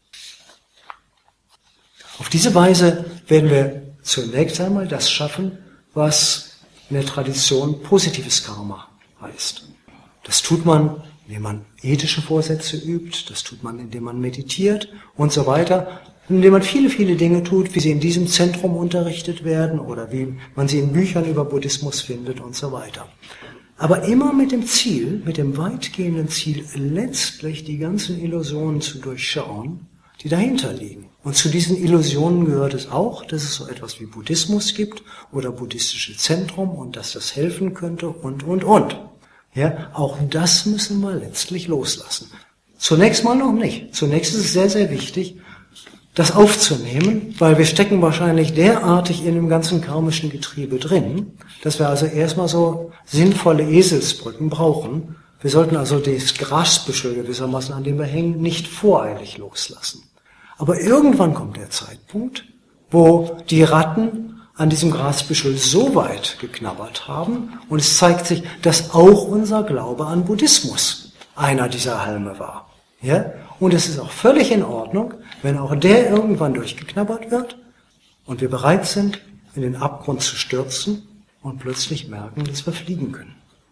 Auf diese Weise werden wir zunächst einmal das schaffen, was in der Tradition positives Karma heißt. Das tut man, indem man ethische Vorsätze übt, das tut man, indem man meditiert und so weiter, indem man viele, viele Dinge tut, wie sie in diesem Zentrum unterrichtet werden oder wie man sie in Büchern über Buddhismus findet und so weiter. Aber immer mit dem Ziel, mit dem weitgehenden Ziel, letztlich die ganzen Illusionen zu durchschauen, die dahinter liegen. Und zu diesen Illusionen gehört es auch, dass es so etwas wie Buddhismus gibt oder buddhistische Zentrum und dass das helfen könnte und, und, und. Ja, auch das müssen wir letztlich loslassen. Zunächst mal noch nicht. Zunächst ist es sehr, sehr wichtig, das aufzunehmen, weil wir stecken wahrscheinlich derartig in dem ganzen karmischen Getriebe drin, dass wir also erstmal so sinnvolle Eselsbrücken brauchen. Wir sollten also das Grasbüschel gewissermaßen, an dem wir hängen, nicht voreilig loslassen. Aber irgendwann kommt der Zeitpunkt, wo die Ratten an diesem Grasbüschel so weit geknabbert haben und es zeigt sich, dass auch unser Glaube an Buddhismus einer dieser Halme war. Ja? Und es ist auch völlig in Ordnung, wenn auch der irgendwann durchgeknabbert wird und wir bereit sind, in den Abgrund zu stürzen und plötzlich merken, dass wir fliegen können.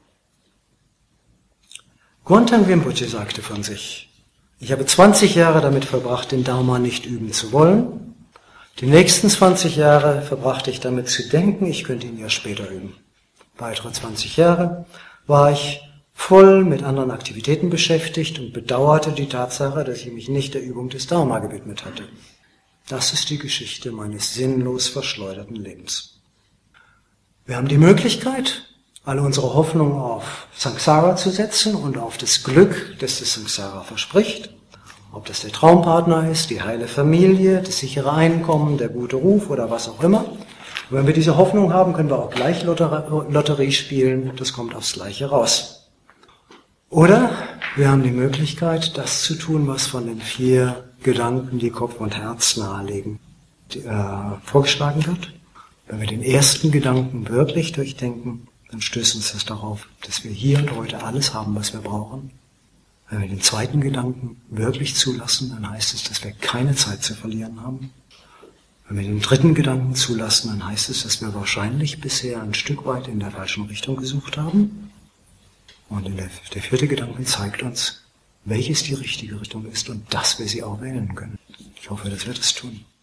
Guantang Rinpoche sagte von sich: Ich habe zwanzig Jahre damit verbracht, den Dharma nicht üben zu wollen. Die nächsten zwanzig Jahre verbrachte ich damit zu denken, ich könnte ihn ja später üben. Weitere zwanzig Jahre war ich voll mit anderen Aktivitäten beschäftigt und bedauerte die Tatsache, dass ich mich nicht der Übung des Dharma gewidmet hatte. Das ist die Geschichte meines sinnlos verschleuderten Lebens. Wir haben die Möglichkeit, alle unsere Hoffnungen auf Samsara zu setzen und auf das Glück, das das Samsara verspricht. Ob das der Traumpartner ist, die heile Familie, das sichere Einkommen, der gute Ruf oder was auch immer. Und wenn wir diese Hoffnung haben, können wir auch gleich Lotterie spielen, das kommt aufs Gleiche raus. Oder wir haben die Möglichkeit, das zu tun, was von den vier Gedanken, die Kopf und Herz nahelegen, die, äh, vorgeschlagen wird. Wenn wir den ersten Gedanken wirklich durchdenken, dann stößt uns das darauf, dass wir hier und heute alles haben, was wir brauchen. Wenn wir den zweiten Gedanken wirklich zulassen, dann heißt es, dass wir keine Zeit zu verlieren haben. Wenn wir den dritten Gedanken zulassen, dann heißt es, dass wir wahrscheinlich bisher ein Stück weit in der falschen Richtung gesucht haben. Und der, der vierte Gedanke zeigt uns, welches die richtige Richtung ist und dass wir sie auch wählen können. Ich hoffe, dass wir das tun.